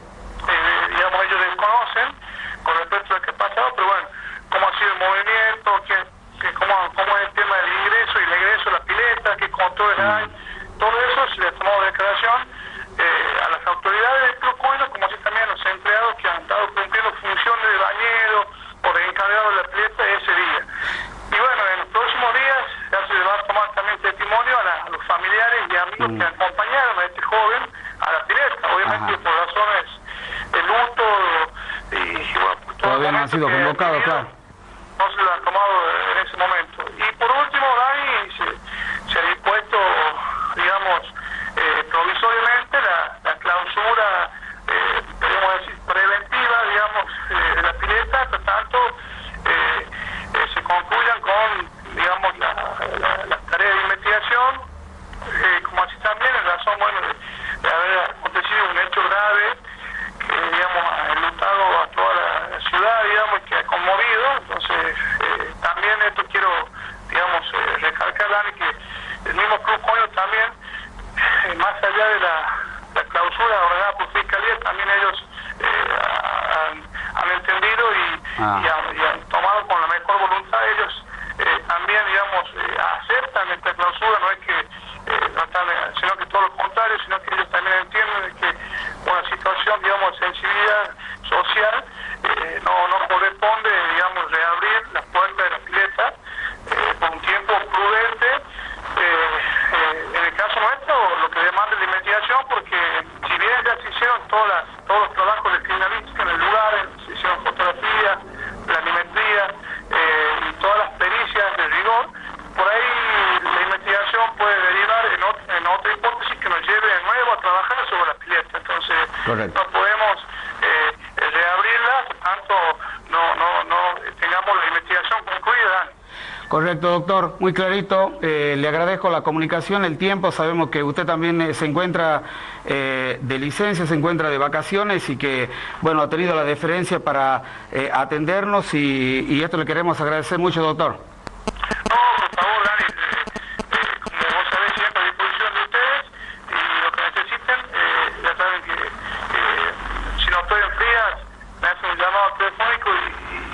eh, digamos, ellos desconocen con respecto a lo que ha pasado, pero bueno, cómo ha sido el movimiento, que, que cómo, cómo es el tema del ingreso y el egreso a la pileta, qué controles hay, todo eso se le ha tomado declaración eh, a las autoridades del Club Coinor, como así también a los empleados que han estado cumpliendo funciones de bañero o de encargado de la pileta ese día. Y bueno, en los próximos días ya se le va a tomar también testimonio a, la, a los familiares y amigos mm. que acompañaron a este joven a la pileta, obviamente Ajá. por razones de luto y, y bueno, por todavía no ha sido convocado, claro. No se lo han tomado en ese momento. Y por último, Dani, se, se ha dispuesto, digamos, eh, provisoriamente la, la clausura, eh, podemos decir, preventiva, digamos, eh, de la pileta, hasta tanto eh, eh, se concluyan con, digamos, la, la, la tarea de investigación, eh, como así también en razón, bueno, de, de haber acontecido un hecho grave que, digamos, ha enlutado a toda la ciudad, digamos, que ha conmovido. Entonces, eh, también esto quiero, digamos, eh, recalcar, Dani, que el mismo Club Coinor también, eh, más allá de la, la clausura ordenada por Fiscalía, también ellos eh, han, han entendido y, ah. y, han, y han tomado con la mejor voluntad. Ellos eh, también, digamos, eh, aceptan esta clausura, no es que eh, no están, sino que todo lo contrario, sino que ellos también entienden que una situación, digamos, de sensibilidad social eh, no, no corresponde, digamos, reabrir las puertas de la pileta eh, por un tiempo prudente. Eh, eh, en el caso nuestro, lo que demanda la investigación, porque si bien ya se hicieron todas las, todos los trabajos de criminalística en el lugar, se hicieron fotografías, planimetría eh, y todas las pericias de rigor, por ahí la investigación puede derivar en, ot en otra hipótesis que nos lleve de nuevo a trabajar sobre la pileta. Entonces, Correcto. no podemos eh, reabrirla, tanto no, no, no tengamos la investigación concluida. Correcto, doctor, muy clarito. Eh, le agradezco la comunicación, el tiempo. Sabemos que usted también eh, se encuentra eh, de licencia, se encuentra de vacaciones y que, bueno, ha tenido la deferencia para eh, atendernos y, y esto le queremos agradecer mucho, doctor. No, por favor, Dani, eh, eh, como vos sabés, siempre a disposición de ustedes y lo que necesiten, eh, ya saben que eh, si no estoy en frías, me hacen un llamado telefónico y,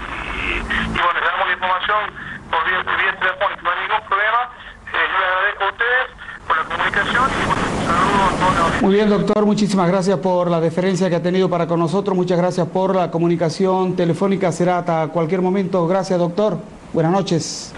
y, y bueno, le damos la información por vía, por vía telefónica, no hay ningún problema. Eh, yo les agradezco a ustedes por la comunicación y bueno, un saludo a todos los... Muy bien, doctor, muchísimas gracias por la deferencia que ha tenido para con nosotros, muchas gracias por la comunicación telefónica, será hasta cualquier momento. Gracias, doctor, buenas noches.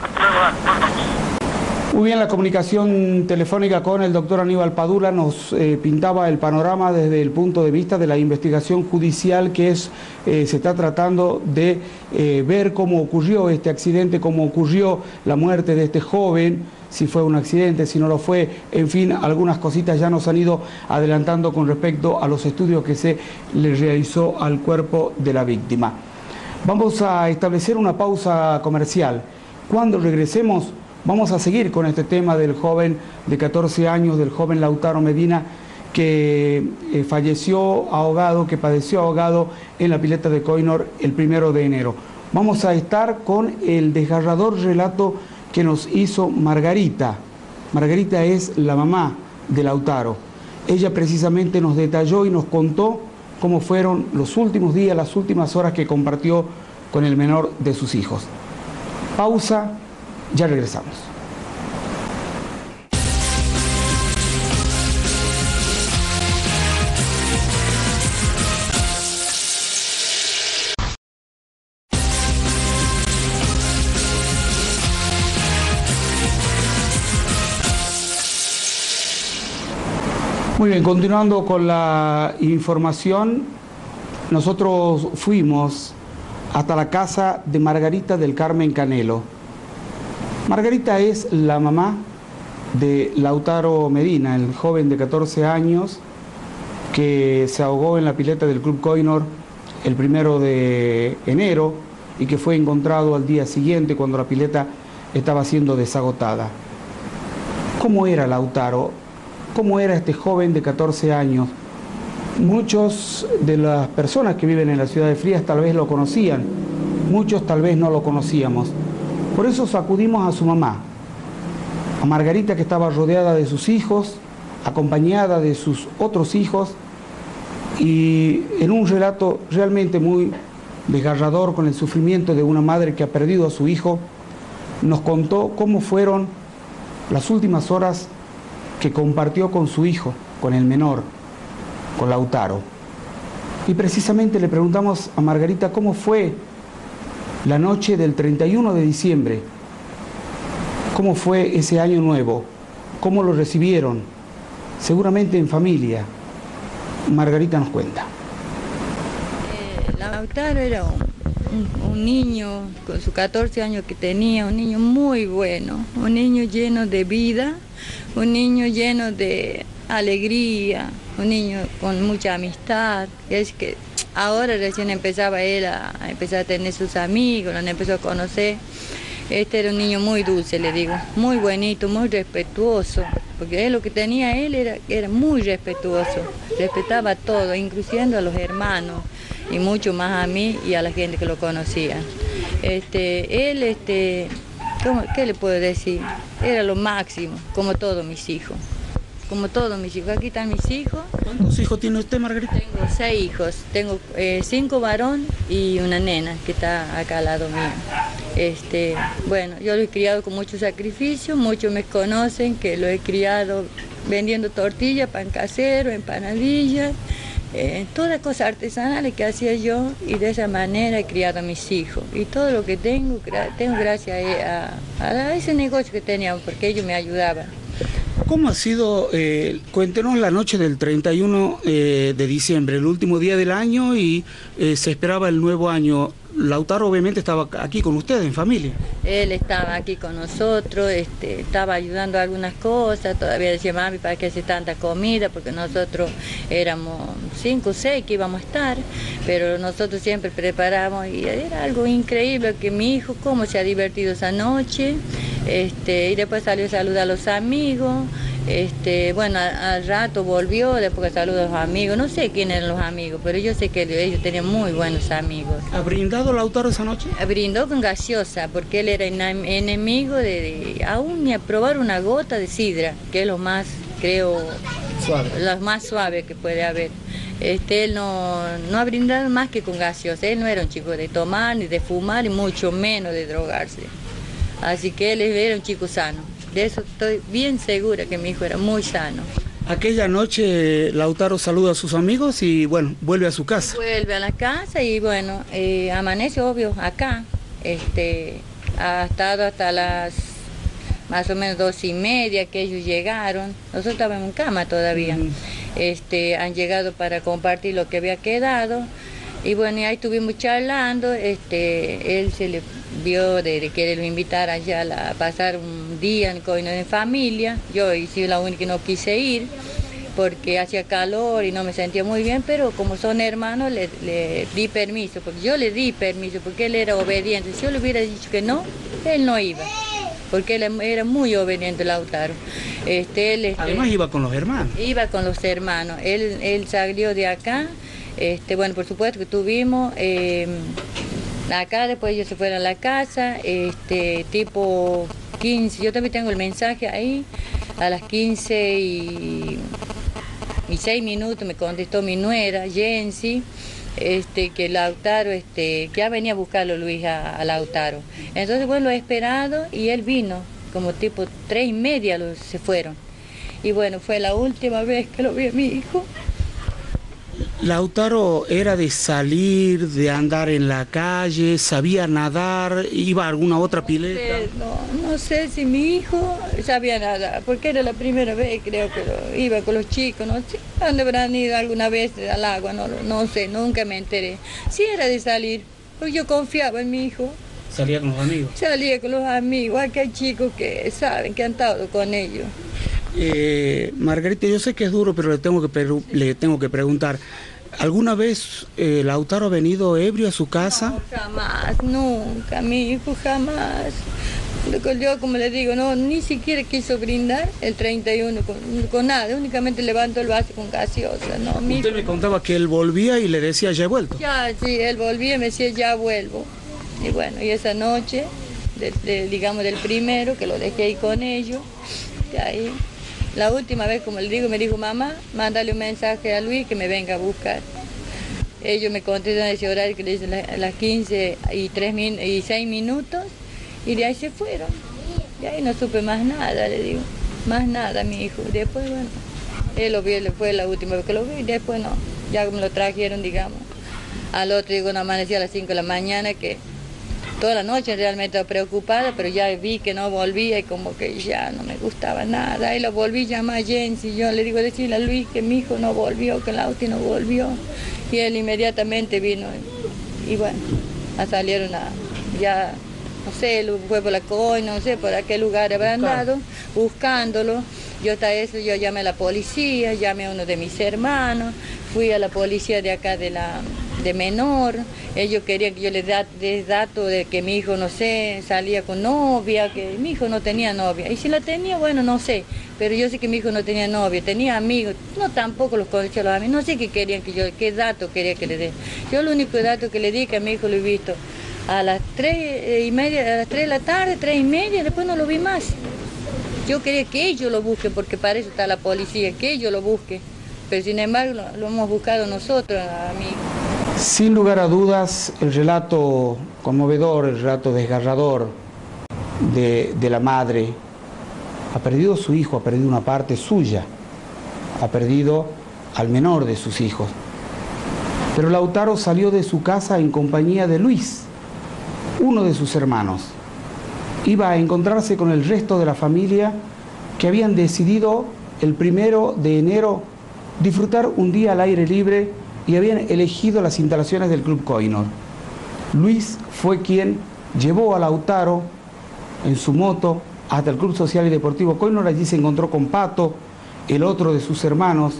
Muy bien, la comunicación telefónica con el doctor Aníbal Padula nos eh, pintaba el panorama desde el punto de vista de la investigación judicial que es, eh, se está tratando de eh, ver cómo ocurrió este accidente, cómo ocurrió la muerte de este joven, si fue un accidente, si no lo fue, en fin, algunas cositas ya nos han ido adelantando con respecto a los estudios que se le realizó al cuerpo de la víctima. Vamos a establecer una pausa comercial. Cuando regresemos, vamos a seguir con este tema del joven de catorce años, del joven Lautaro Medina, que eh, falleció ahogado, que padeció ahogado en la pileta de Coinor el primero de enero. Vamos a estar con el desgarrador relato que nos hizo Margarita. Margarita es la mamá de Lautaro. Ella precisamente nos detalló y nos contó cómo fueron los últimos días, las últimas horas que compartió con el menor de sus hijos. Pausa. Ya regresamos. Muy bien, continuando con la información, nosotros fuimos hasta la casa de Margarita del Carmen Canelo. Margarita es la mamá de Lautaro Medina, el joven de catorce años que se ahogó en la pileta del Club Coinor el primero de enero y que fue encontrado al día siguiente cuando la pileta estaba siendo desagotada. ¿Cómo era Lautaro? ¿Cómo era este joven de catorce años? Muchos de las personas que viven en la ciudad de Frías tal vez lo conocían, muchos tal vez no lo conocíamos. Por eso sacudimos a su mamá, a Margarita, que estaba rodeada de sus hijos, acompañada de sus otros hijos, y en un relato realmente muy desgarrador, con el sufrimiento de una madre que ha perdido a su hijo, nos contó cómo fueron las últimas horas que compartió con su hijo, con el menor, con Lautaro. Y precisamente le preguntamos a Margarita cómo fue la noche del treinta y uno de diciembre, cómo fue ese año nuevo, cómo lo recibieron, seguramente en familia. Margarita nos cuenta. Eh, Lautaro era un, un, un niño, con sus catorce años que tenía, un niño muy bueno, un niño lleno de vida, un niño lleno de alegría, un niño con mucha amistad. Es que ahora recién empezaba él a, a empezar a tener sus amigos, lo empezó a conocer. Este era un niño muy dulce, le digo, muy bonito, muy respetuoso, porque él, lo que tenía él era, era muy respetuoso, respetaba todo, incluyendo a los hermanos, y mucho más a mí y a la gente que lo conocía. Este, él, este, ¿cómo, ¿qué le puedo decir? Era lo máximo, como todos mis hijos. Como todos mis hijos. Aquí están mis hijos. ¿Cuántos hijos tiene usted, Margarita? Tengo seis hijos. Tengo eh, cinco varón y una nena que está acá al lado mío. Este, bueno, yo lo he criado con mucho sacrificio. Muchos me conocen que lo he criado vendiendo tortillas, pan casero, empanadillas, eh, todas cosas artesanales que hacía yo, y de esa manera he criado a mis hijos. Y todo lo que tengo, tengo gracias a, a, a ese negocio que teníamos, porque ellos me ayudaban. ¿Cómo ha sido, eh, cuéntenos, la noche del treinta y uno eh, de diciembre, el último día del año, y eh, se esperaba el nuevo año? Lautaro obviamente estaba aquí con ustedes, en familia. Él estaba aquí con nosotros, este, estaba ayudando a algunas cosas, todavía decía, mami, ¿para qué hace tanta comida? Porque nosotros éramos cinco o seis que íbamos a estar, pero nosotros siempre preparamos, y era algo increíble que mi hijo, cómo se ha divertido esa noche, este, y después salió a saludar a los amigos. Este, bueno, al, al rato volvió, después que saludó a los amigos, no sé quién eran los amigos, pero yo sé que ellos tenían muy buenos amigos. ¿Ha brindado Lautaro esa noche? Brindó con gaseosa, porque él era enemigo de, de aún ni a probar una gota de sidra, que es lo más, creo, suave, lo más suave que puede haber. Este, él no, no ha brindado más que con gaseosa. Él no era un chico de tomar ni de fumar, y mucho menos de drogarse. Así que él era un chico sano. De eso estoy bien segura, que mi hijo era muy sano. Aquella noche Lautaro saluda a sus amigos y bueno, vuelve a su casa. Vuelve a la casa y bueno, eh, amanece obvio acá. Este, ha estado hasta las más o menos dos y media que ellos llegaron. Nosotros estábamos en cama todavía. Mm. Este, han llegado para compartir lo que había quedado. Y bueno, y ahí estuvimos charlando. Este, él se le vio de, de quererlo invitar allá a, la, a pasar un día en Coino de familia. Yo hice la única que no quise ir porque hacía calor y no me sentía muy bien, pero como son hermanos le, le di permiso, porque yo le di permiso, porque él era obediente. Si yo le hubiera dicho que no, él no iba, porque él era muy obediente, Lautaro. Este, él, este, Además iba con los hermanos. Iba con los hermanos. Él, él salió de acá. Este, bueno, por supuesto que tuvimos eh, acá, después ellos se fueron a la casa, este, tipo quince, yo también tengo el mensaje ahí, a las quince y, y seis minutos me contestó mi nuera, Jensi, este, que Lautaro, este, que ya venía a buscarlo Luis a, a Lautaro. Entonces, bueno, lo he esperado y él vino, como tipo tres y media los, se fueron. Y bueno, fue la última vez que lo vi a mi hijo. Lautaro era de salir, de andar en la calle, sabía nadar, iba a alguna otra pileta. No, no sé si mi hijo sabía nadar, porque era la primera vez, creo que lo, iba con los chicos, no sé, ¿dónde habrán ido alguna vez al agua? No, no sé, nunca me enteré. Sí era de salir, porque yo confiaba en mi hijo. ¿Salía con los amigos? Salía con los amigos, aquí hay chicos que saben, que han estado con ellos. Eh, Margarita, yo sé que es duro, pero le tengo que, le tengo que preguntar. ¿Alguna vez eh, Lautaro ha venido ebrio a su casa? No, jamás, nunca, mi hijo, jamás. Yo, como le digo, no, ni siquiera quiso brindar el treinta y uno con, con nada, únicamente levantó el vaso con gaseosa. No, mi Usted hijo, me contaba que él volvía y le decía, ya he vuelto. ya, sí, él volvía y me decía, ya vuelvo. Y bueno, y esa noche, de, de, digamos del primero, que lo dejé ahí con ellos, de ahí, la última vez, como le digo, me dijo, mamá, mándale un mensaje a Luis que me venga a buscar. Ellos me contestan ese horario que le dicen a las quince y, tres min y seis minutos, y de ahí se fueron. De ahí no supe más nada, le digo, más nada, mi hijo. Después, bueno, él lo vio, fue la última vez que lo vi, y después no, ya me lo trajeron, digamos. Al otro, digo, no amanecía a las cinco de la mañana, que toda la noche realmente estaba preocupada, pero ya vi que no volvía y como que ya no me gustaba nada. Y lo volví a llamar a Jensi, yo le digo, decirle a Luis que mi hijo no volvió, que Lauti no volvió. Y él inmediatamente vino y, y bueno, salieron a, ya, no sé, fue por la coina, no sé, por aquel lugar habrán andado, buscándolo. Yo hasta eso, yo llamé a la policía, llamé a uno de mis hermanos, fui a la policía de acá de la de menor, ellos querían que yo les dé datos de que mi hijo, no sé, salía con novia, que mi hijo no tenía novia, y si la tenía, bueno, no sé, pero yo sé que mi hijo no tenía novia, tenía amigos, no tampoco los conocía a los amigos, no sé qué querían que yo, qué datos quería que le dé. Yo el único dato que le di que a mi hijo lo he visto a las tres y media, a las tres de la tarde, tres y media, después no lo vi más. Yo quería que ellos lo busquen, porque para eso está la policía, que ellos lo busquen, pero sin embargo lo, lo hemos buscado nosotros, a mi hijo. Sin lugar a dudas, el relato conmovedor, el relato desgarrador de, de la madre, ha perdido a su hijo, ha perdido una parte suya, ha perdido al menor de sus hijos. Pero Lautaro salió de su casa en compañía de Luis, uno de sus hermanos. Iba a encontrarse con el resto de la familia que habían decidido el primero de enero disfrutar un día al aire libre y habían elegido las instalaciones del Club Koinor. Luis fue quien llevó a Lautaro en su moto hasta el Club Social y Deportivo Koinor. Allí se encontró con Pato, el otro de sus hermanos.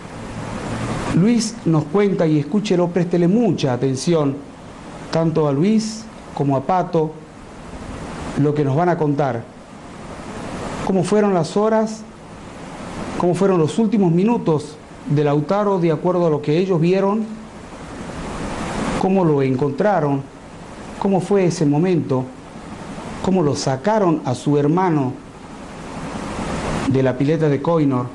Luis nos cuenta, y escúchelo, préstele mucha atención, tanto a Luis como a Pato, lo que nos van a contar. Cómo fueron las horas, cómo fueron los últimos minutos de Lautaro de acuerdo a lo que ellos vieron, cómo lo encontraron, cómo fue ese momento, cómo lo sacaron a su hermano de la pileta de Koinor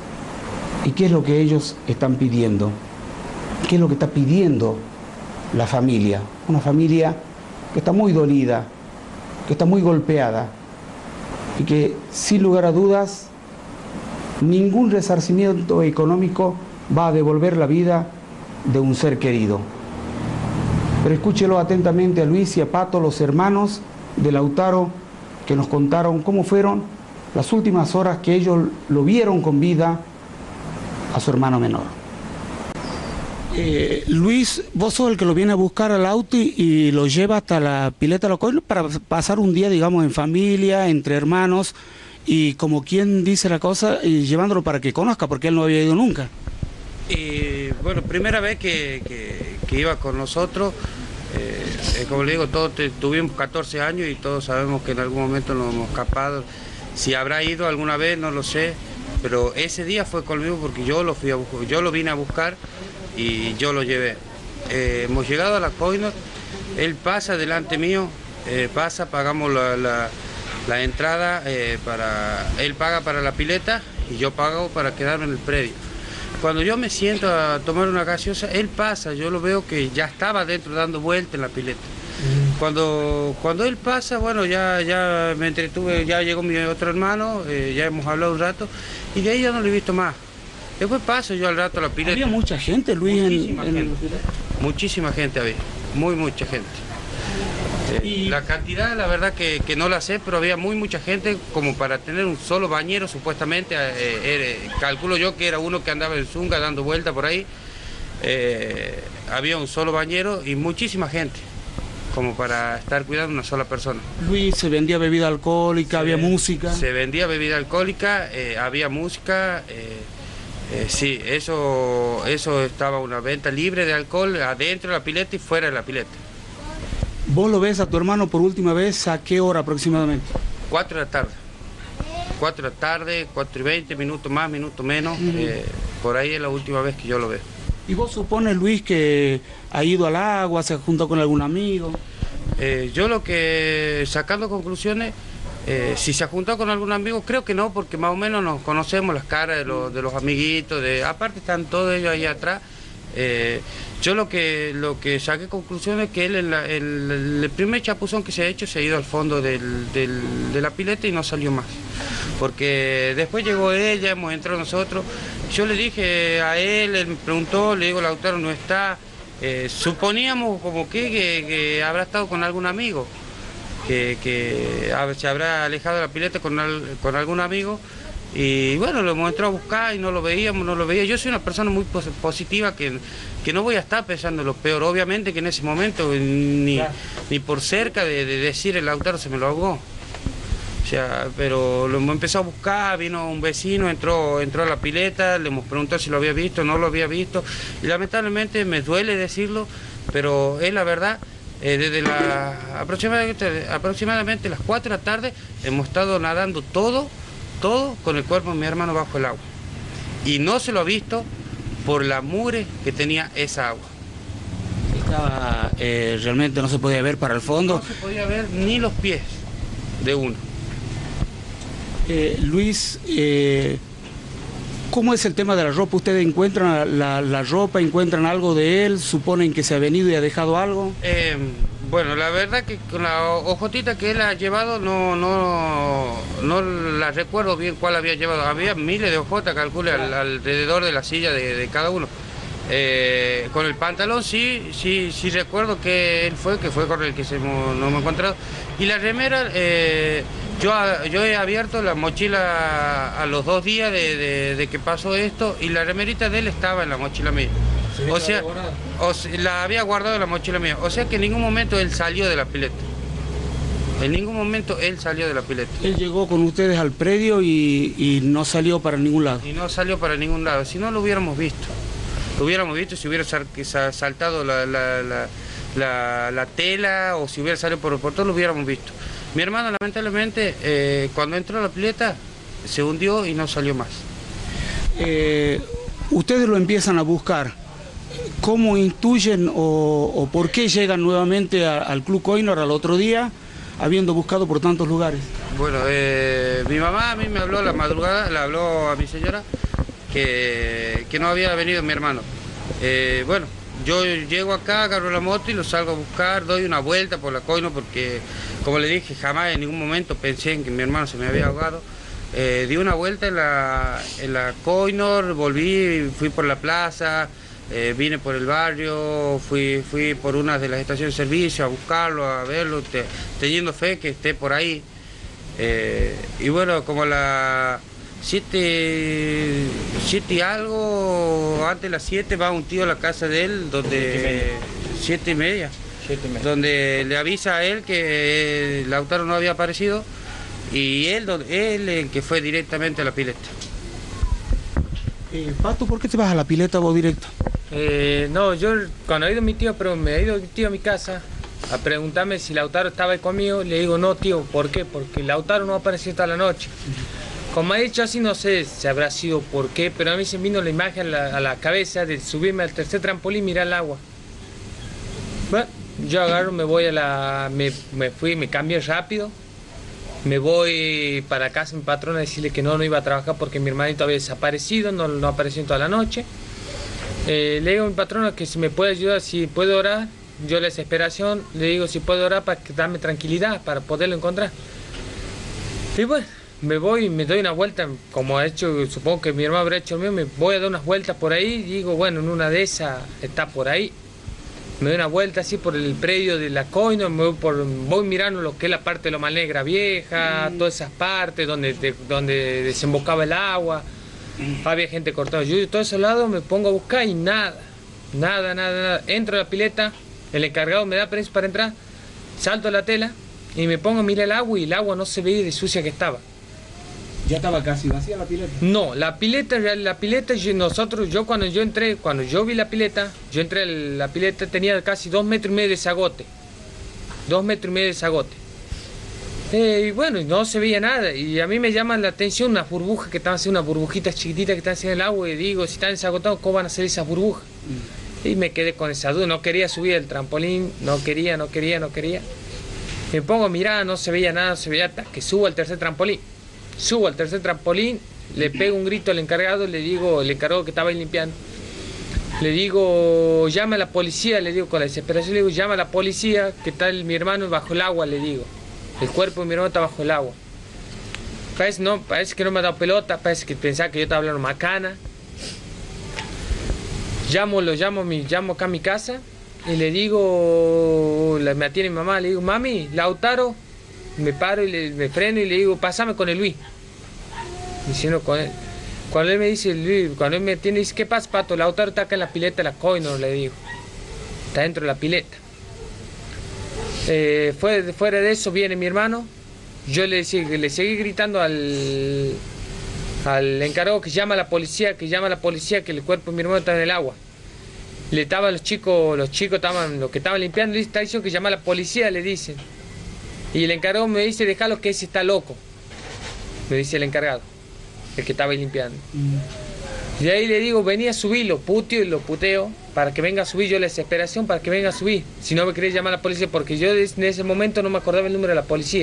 y qué es lo que ellos están pidiendo, qué es lo que está pidiendo la familia, una familia que está muy dolida, que está muy golpeada y que sin lugar a dudas ningún resarcimiento económico va a devolver la vida de un ser querido. Pero escúchelo atentamente a Luis y a Pato, los hermanos de Lautaro, que nos contaron cómo fueron las últimas horas que ellos lo vieron con vida a su hermano menor. Eh, Luis, vos sos el que lo viene a buscar al auto y lo lleva hasta la pileta de los Koinor para pasar un día, digamos, en familia, entre hermanos, y como quien dice la cosa, y llevándolo para que conozca, porque él no había ido nunca. Y bueno, primera vez que, que, que iba con nosotros, eh, como le digo, todos te, tuvimos catorce años y todos sabemos que en algún momento nos hemos escapado. Si habrá ido alguna vez, no lo sé, pero ese día fue conmigo porque yo lo, fui a buscar, yo lo vine a buscar y yo lo llevé. Eh, hemos llegado a la Koinor, él pasa delante mío, eh, pasa, pagamos la... la La entrada, eh, para él paga para la pileta y yo pago para quedarme en el predio. Cuando yo me siento a tomar una gaseosa, él pasa, yo lo veo que ya estaba dentro dando vueltas en la pileta. Mm. Cuando, cuando él pasa, bueno, ya, ya me entretuve, ya llegó mi otro hermano, eh, ya hemos hablado un rato y de ahí ya no lo he visto más. Después paso yo al rato a la pileta. ¿Había mucha gente, Luis? Muchísima en, gente, en... muchísima gente había, muy mucha gente. Y... La cantidad, la verdad que, que no la sé, pero había muy mucha gente como para tener un solo bañero, supuestamente. Eh, eh, calculo yo que era uno que andaba en zunga dando vuelta por ahí. Eh, había un solo bañero y muchísima gente, como para estar cuidando una sola persona. Luis, ¿se vendía bebida alcohólica, se, había música? Se vendía bebida alcohólica, eh, había música, eh, Eh, sí, eso, eso estaba una venta libre de alcohol adentro de la pileta y fuera de la pileta. ¿Vos lo ves a tu hermano por última vez a qué hora aproximadamente? Cuatro de la tarde. Cuatro de la tarde, cuatro y veinte, minutos más, minutos menos. Uh-huh. eh, por ahí es la última vez que yo lo veo. ¿Y vos supones, Luis, que ha ido al agua, se juntó con algún amigo? Eh, yo lo que, sacando conclusiones, eh, si se ha juntado con algún amigo, creo que no, porque más o menos nos conocemos las caras de los, de los amiguitos, de, aparte están todos ellos ahí atrás. Eh, yo lo que lo que saqué conclusión es que él, el, el, el primer chapuzón que se ha hecho, se ha ido al fondo del, del, de la pileta y no salió más. Porque después llegó ella, hemos entrado nosotros. Yo le dije a él, él me preguntó, le digo, Lautaro no está. Eh, suponíamos como que, que, que habrá estado con algún amigo, que, que se habrá alejado de la pileta con, al, con algún amigo. Y bueno, lo hemos entrado a buscar y no lo veíamos, no lo veía. Yo soy una persona muy positiva que, que no voy a estar pensando lo peor. Obviamente que en ese momento ni, claro. ni por cerca de, de decir el Lautaro se me lo ahogó. O sea, pero lo hemos empezado a buscar, vino un vecino, entró, entró a la pileta, le hemos preguntado si lo había visto, no lo había visto. Y lamentablemente me duele decirlo, pero es la verdad. Eh, desde la, aproximadamente, aproximadamente las cuatro de la tarde hemos estado nadando todo. todo con el cuerpo de mi hermano bajo el agua. Y no se lo ha visto por la mugre que tenía esa agua. Estaba, eh, realmente no se podía ver para el fondo. No se podía ver ni los pies de uno. Eh, Luis, eh, ¿cómo es el tema de la ropa? ¿Ustedes encuentran la, la ropa, encuentran algo de él? ¿Suponen que se ha venido y ha dejado algo? Eh, Bueno, la verdad que con la hojotita que él ha llevado no, no, no la recuerdo bien cuál había llevado. Había miles de hojotas, calcule, al, alrededor de la silla de, de cada uno. Eh, con el pantalón sí, sí, sí recuerdo que él fue, que fue con el que se hemos, nos hemos encontrado. Y la remera, eh, yo, yo he abierto la mochila a los dos días de, de, de que pasó esto y la remerita de él estaba en la mochila mía. O sea, o sea, la había guardado en la mochila mía. O sea que en ningún momento él salió de la pileta. En ningún momento él salió de la pileta. Él llegó con ustedes al predio y, y no salió para ningún lado. Y no salió para ningún lado. Si no lo hubiéramos visto. Lo hubiéramos visto si hubiera saltado la, la, la, la, la tela o si hubiera salido por, por todo, lo hubiéramos visto. Mi hermano lamentablemente eh, cuando entró a la pileta se hundió y no salió más. Eh, ustedes lo empiezan a buscar. ¿Cómo intuyen o, o por qué llegan nuevamente a, al Club Coinor al otro día, habiendo buscado por tantos lugares? Bueno, eh, mi mamá a mí me habló la madrugada, le habló a mi señora que, que no había venido mi hermano. Eh, bueno, yo llego acá, agarro la moto y lo salgo a buscar, doy una vuelta por la Coinor porque, como le dije, jamás en ningún momento pensé en que mi hermano se me había ahogado. Eh, di una vuelta en la, en la Coinor, volví, fui por la plaza. Eh, vine por el barrio, fui, fui por una de las estaciones de servicio a buscarlo, a verlo, te, teniendo fe que esté por ahí. Eh, y bueno, como a las siete, siete y algo, antes de las siete va un tío a la casa de él, donde siete y media, siete y media. Donde le avisa a él que Lautaro no había aparecido y él, él el que fue directamente a la pileta. Eh, Pato, ¿por qué te vas a la pileta vos directo? Eh, no, yo cuando ha ido mi tío, pero me ha ido mi tío a mi casa a preguntarme si Lautaro estaba ahí conmigo, le digo, no tío, ¿por qué? Porque Lautaro no apareció hasta la noche. Como ha dicho así, no sé si habrá sido por qué, pero a mí se me vino la imagen a la, a la cabeza de subirme al tercer trampolín y mirar el agua. Bueno, yo agarro, me voy a la... me, me fui, me cambié rápido, me voy para casa mi patrón a decirle que no, no iba a trabajar porque mi hermanito había desaparecido, no, no apareció en toda la noche. Eh, le digo a mi patrona que si me puede ayudar, si puedo orar, yo la desesperación, le digo si puedo orar para darme tranquilidad, para poderlo encontrar. Y bueno, me voy y me doy una vuelta, como ha hecho, supongo que mi hermano habrá hecho el mío, me voy a dar unas vueltas por ahí, y digo, bueno, en una de esas está por ahí. Me doy una vuelta así por el predio de la Coinor, me voy, por, voy mirando lo que es la parte de Loma Negra Vieja, mm. todas esas partes donde, de, donde desembocaba el agua. Había gente cortada. Yo de todos esos lados me pongo a buscar y nada, nada, nada, nada. Entro a la pileta, el encargado me da permiso para entrar, salto la tela y me pongo a mirar el agua y el agua no se veía de sucia que estaba. ¿Ya estaba casi vacía la pileta? No, la pileta, la pileta, yo, nosotros, yo cuando yo entré, cuando yo vi la pileta, yo entré, la pileta tenía casi dos metros y medio de zagote. Dos metros y medio de zagote. Eh, y bueno, no se veía nada. Y a mí me llama la atención unas burbujas que estaban haciendo, unas burbujitas chiquititas que están haciendo en el agua. Y digo, si están desagotados, ¿cómo van a ser esas burbujas? Mm. Y me quedé con esa duda. No quería subir el trampolín, no quería, no quería, no quería. Me pongo a mirar, no se veía nada, no se veía hasta que subo al tercer trampolín. Subo al tercer trampolín, le pego un grito al encargado, le digo, el encargado que estaba ahí limpiando. Le digo, llama a la policía, le digo con la desesperación, le digo, llama a la policía, que está el, mi hermano bajo el agua, le digo. El cuerpo de mi hermano está bajo el agua. Parece, no, parece que no me ha dado pelota, parece que pensaba que yo estaba hablando macana. Llamo, lo llamo, mi, llamo acá a mi casa y le digo, la, me atiende mi mamá, le digo, mami, Lautaro, me paro y le, me freno y le digo, pásame con el Luis. Diciendo con él. Cuando él me dice, Luis, cuando él me atiende, dice, ¿qué pasa, Pato? Lautaro está acá en la pileta de la Coinor, le digo. Está dentro de la pileta. Eh, fuera, fuera de eso viene mi hermano. Yo le, le seguí gritando al, al encargado que llama a la policía, que llama a la policía, que el cuerpo de mi hermano está en el agua. Le estaban los chicos, los chicos estaban, los que estaban limpiando, le está diciendo que llama a la policía, le dicen. Y el encargado me dice, déjalo que ese está loco. Me dice el encargado, el que estaba ahí limpiando. Mm. Y ahí le digo, venía a subirlo, puteo y lo puteo, para que venga a subir, yo la desesperación para que venga a subir. Si no me quería llamar a la policía, porque yo en ese momento no me acordaba el número de la policía.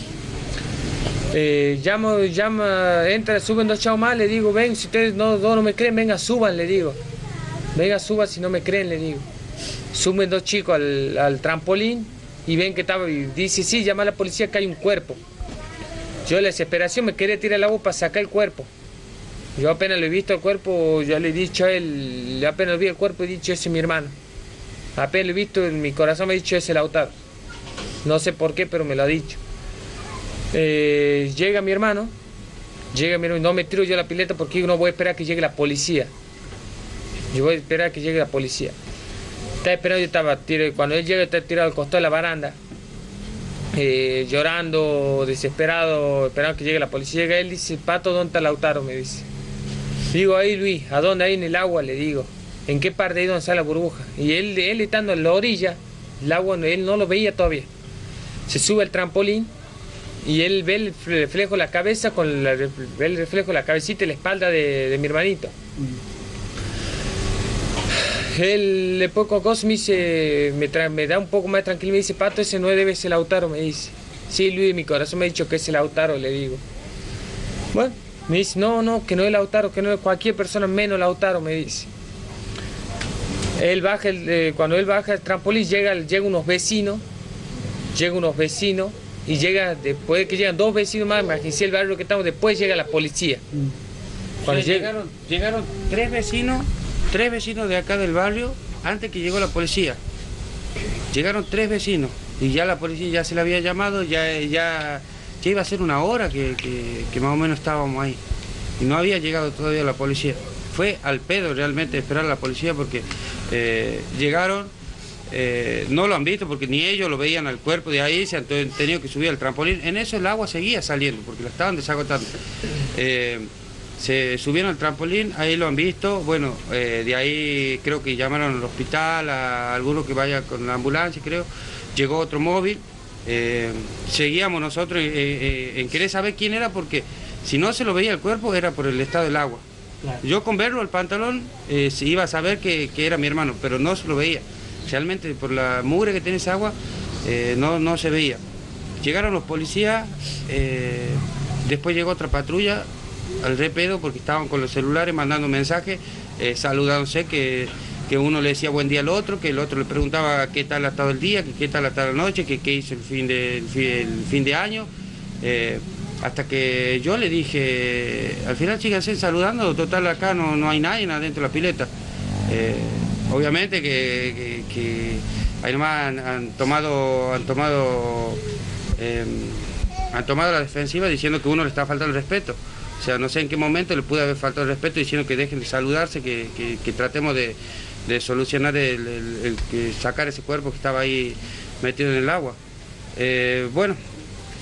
Eh, llamo, llama, entra, suben dos chavos más, le digo, ven, si ustedes no, no, no me creen, venga, suban, le digo. Venga, suban si no me creen, le digo. Suben dos chicos al, al trampolín y ven que estaba, y dice, sí, llama a la policía que hay un cuerpo. Yo en la desesperación me quería tirar el agua para sacar el cuerpo. Yo apenas lo he visto el cuerpo, ya le he dicho a él, apenas vi el cuerpo, he dicho, ese es mi hermano. Apenas lo he visto, en mi corazón me ha dicho, ese es Lautaro. No sé por qué, pero me lo ha dicho. Eh, llega mi hermano, llega mi hermano, no me tiro yo a la pileta porque no voy a esperar que llegue la policía. Yo voy a esperar que llegue la policía. Estaba esperando, yo estaba tirado, cuando él llega, está tirado al costado de la baranda, eh, llorando, desesperado, esperando que llegue la policía. Llega él, dice, Pato, ¿dónde está Lautaro? Me dice. Digo, ahí Luis, ¿a dónde? Ahí en el agua, le digo. ¿En qué parte ahí donde sale la burbuja? Y él, él estando en la orilla, el agua, él no lo veía todavía. Se sube al trampolín y él ve el reflejo de la cabeza, con la, ve el reflejo de la cabecita y la espalda de, de mi hermanito. Mm. Él, le poco cosa, me dice, me, tra me da un poco más de tranquilo, me dice, Pato, ese no debe ser Lautaro, me dice. Sí, Luis, mi corazón me ha dicho que es el Lautaro, le digo. Bueno. Me dice, no, no, que no es Lautaro, que no es cualquier persona menos Lautaro, me dice. Él baja, el, eh, cuando él baja el trampolín, llega, llega unos vecinos, llega unos vecinos, y llega, después de que llegan dos vecinos más, imagínense el barrio que estamos, después llega la policía. Cuando llega... llegaron, llegaron tres vecinos, tres vecinos de acá del barrio, antes que llegó la policía. Llegaron tres vecinos, y ya la policía ya se la había llamado, ya... ya ya iba a ser una hora que, que, que más o menos estábamos ahí y no había llegado todavía la policía. Fue al pedo realmente esperar a la policía porque eh, llegaron, eh, no lo han visto porque ni ellos lo veían al cuerpo de ahí, se han tenido que subir al trampolín. En eso el agua seguía saliendo porque la estaban desagotando. Eh, se subieron al trampolín, ahí lo han visto, bueno, eh, de ahí creo que llamaron al hospital, a alguno que vaya con la ambulancia, creo, llegó otro móvil. Eh, seguíamos nosotros eh, eh, en querer saber quién era porque si no se lo veía el cuerpo era por el estado del agua. Claro. Yo con verlo el pantalón eh, se iba a saber que, que era mi hermano, pero no se lo veía. Realmente por la mugre que tiene esa agua eh, no, no se veía. Llegaron los policías, eh, después llegó otra patrulla al repedo porque estaban con los celulares mandando mensajes, eh, saludándose que... que uno le decía buen día al otro, que el otro le preguntaba qué tal ha estado el día, que qué tal ha estado la noche, que qué hizo el fin de, el fin, el fin de año, eh, hasta que yo le dije, al final síganse saludando, total acá no, no hay nadie adentro de la pileta. Eh, obviamente que, que, que ahí nomás han, han tomado, han tomado, eh, han tomado la defensiva diciendo que uno le está faltando el respeto. O sea, no sé en qué momento le pude haber faltado el respeto diciendo que dejen de saludarse, que, que, que tratemos de, de solucionar, el, el, el, el sacar ese cuerpo que estaba ahí metido en el agua. Eh, bueno,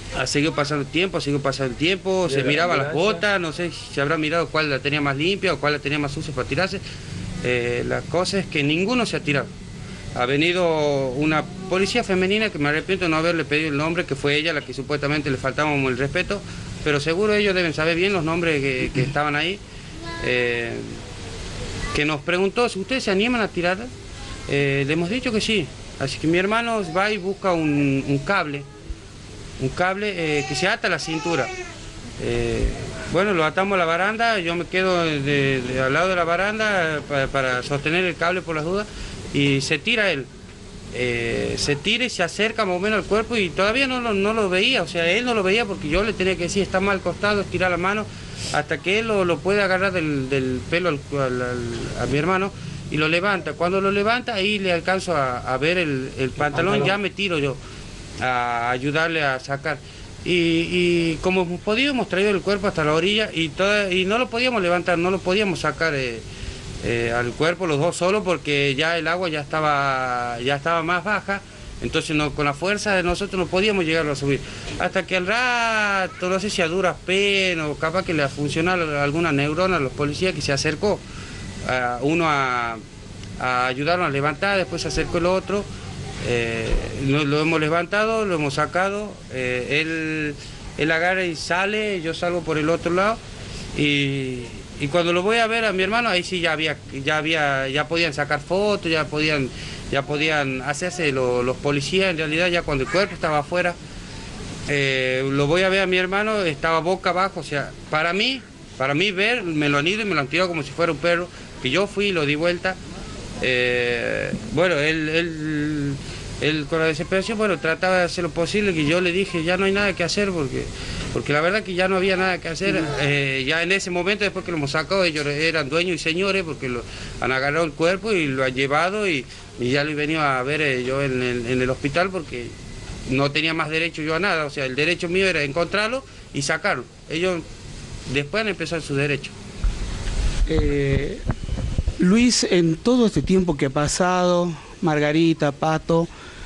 ha seguido pasando el tiempo, ha seguido pasando el tiempo, se miraba las botas, no sé si se habrá mirado cuál la tenía más limpia o cuál la tenía más sucia para tirarse. Eh, la cosa es que ninguno se ha tirado. Ha venido una policía femenina, que me arrepiento de no haberle pedido el nombre, que fue ella la que supuestamente le faltaba el respeto, pero seguro ellos deben saber bien los nombres que, que estaban ahí, eh, que nos preguntó si ustedes se animan a tirar. Eh, le hemos dicho que sí, así que mi hermano va y busca un, un cable, un cable eh, que se ata a la cintura. Eh, bueno, lo atamos a la baranda, yo me quedo de, de, al lado de la baranda para, para sostener el cable por las dudas, y se tira él. Eh, se tira y se acerca más o menos al cuerpo y todavía no lo, no lo veía, o sea, él no lo veía porque yo le tenía que decir, está mal costado, estirar la mano, hasta que él lo, lo puede agarrar del, del pelo al, al, al, a mi hermano y lo levanta. Cuando lo levanta, ahí le alcanzo a, a ver el, el pantalón, ya me tiro yo a ayudarle a sacar. Y, y como hemos podido, hemos traído el cuerpo hasta la orilla y, toda, y no lo podíamos levantar, no lo podíamos sacar eh, eh, al cuerpo los dos solos porque ya el agua ya estaba, ya estaba más baja, entonces no, con la fuerza de nosotros no podíamos llegarlo a subir. Hasta que al rato, no sé si a duras penas o capaz que le funcionaron alguna neurona a los policías, que se acercó uh, uno a, a ayudarnos a levantar, después se acercó el otro. Eh, lo, lo hemos levantado, lo hemos sacado, eh, él, él agarra y sale, yo salgo por el otro lado y, y cuando lo voy a ver a mi hermano, ahí sí ya había, ya había, ya podían sacar fotos, ya podían, ya podían hacerse lo, los policías, en realidad ya cuando el cuerpo estaba afuera, eh, lo voy a ver a mi hermano, estaba boca abajo, o sea, para mí, para mí ver, me lo han ido y me lo han tirado como si fuera un perro, que yo fui y lo di vuelta. Eh, bueno, él, él, él con la desesperación, bueno, trataba de hacer lo posible, que yo le dije, ya no hay nada que hacer, porque, porque la verdad que ya no había nada que hacer. Eh, ya en ese momento, después que lo hemos sacado, ellos eran dueños y señores, porque lo, han agarrado el cuerpo y lo han llevado, y, y ya lo he venido a ver eh, yo en el, en el hospital, porque no tenía más derecho yo a nada, o sea, el derecho mío era encontrarlo y sacarlo. Ellos después han empezado su derecho. Eh... Luis, en todo este tiempo que ha pasado, Margarita, Pato,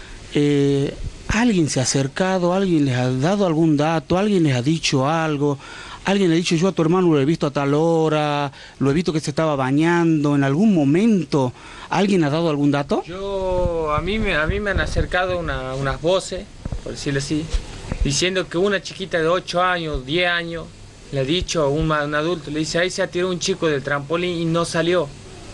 eh, ¿alguien se ha acercado, alguien les ha dado algún dato, alguien les ha dicho algo? ¿Alguien le ha dicho, yo a tu hermano lo he visto a tal hora, lo he visto que se estaba bañando, en algún momento? ¿Alguien ha dado algún dato? Yo, a mí, me, a mí me han acercado una, unas voces, por decirlo así, diciendo que una chiquita de ocho años, diez años, le ha dicho a un, un adulto, le dice, ahí se ha tirado un chico del trampolín y no salió.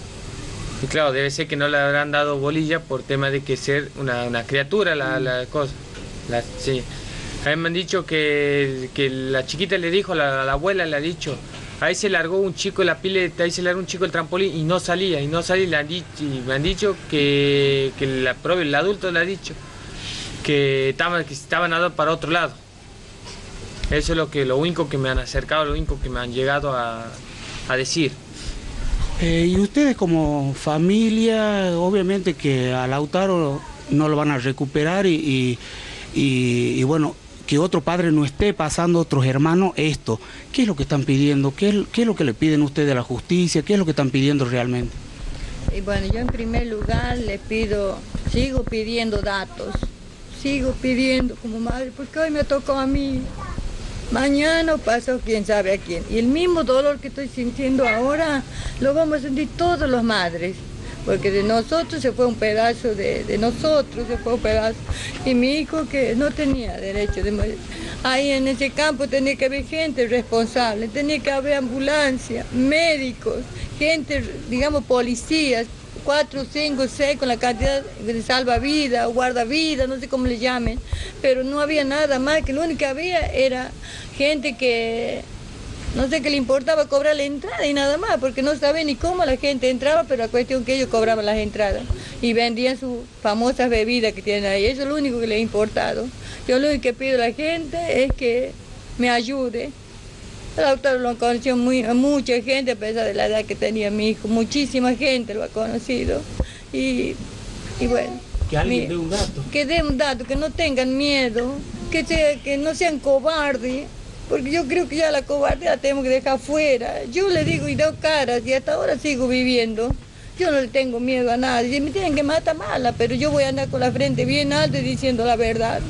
Y claro, debe ser que no le habrán dado bolilla por tema de que ser una, una criatura la, la cosa. La, sí. A mí me han dicho que, que la chiquita le dijo, la, la abuela le ha dicho, ahí se largó un chico la pileta, ahí se largó un chico el trampolín y no salía, y no salía, y, le han dicho, y me han dicho que, que la, el adulto le ha dicho que estaban que estaban nadando para otro lado. Eso es lo, que, lo único que me han acercado, lo único que me han llegado a, a decir. Eh, y ustedes como familia, obviamente que a Lautaro no lo van a recuperar y, y, y, y bueno, que otro padre no esté pasando, otros hermanos, esto. ¿Qué es lo que están pidiendo? ¿Qué es, qué es lo que le piden ustedes a la justicia? ¿Qué es lo que están pidiendo realmente? Y bueno, yo en primer lugar le pido, sigo pidiendo datos, sigo pidiendo como madre, porque hoy me tocó a mí. Mañana pasó quién sabe a quién. Y el mismo dolor que estoy sintiendo ahora lo vamos a sentir todas las madres. Porque de nosotros se fue un pedazo, de, de nosotros se fue un pedazo. Y mi hijo que no tenía derecho de morir. Ahí en ese campo tenía que haber gente responsable, tenía que haber ambulancia, médicos, gente, digamos, policías, cuatro, cinco, seis, con la cantidad de salvavidas, guardavidas, no sé cómo le llamen, pero no había nada más, que lo único que había era gente que, no sé, que le importaba cobrar la entrada y nada más, porque no sabía ni cómo la gente entraba, pero la cuestión que ellos cobraban las entradas y vendían sus famosas bebidas que tienen ahí, eso es lo único que les ha importado. Yo lo único que pido a la gente es que me ayude. El autor lo conoció muy, a mucha gente, a pesar de la edad que tenía mi hijo, muchísima gente lo ha conocido. Y, y bueno. Que alguien dé un dato. Que dé un dato, que no tengan miedo, que, se, que no sean cobardes, porque yo creo que ya la cobardía la tenemos que dejar fuera. Yo le digo y doy caras y hasta ahora sigo viviendo. Yo no le tengo miedo a nadie, si me tienen que matar mala, pero yo voy a andar con la frente bien alta y diciendo la verdad.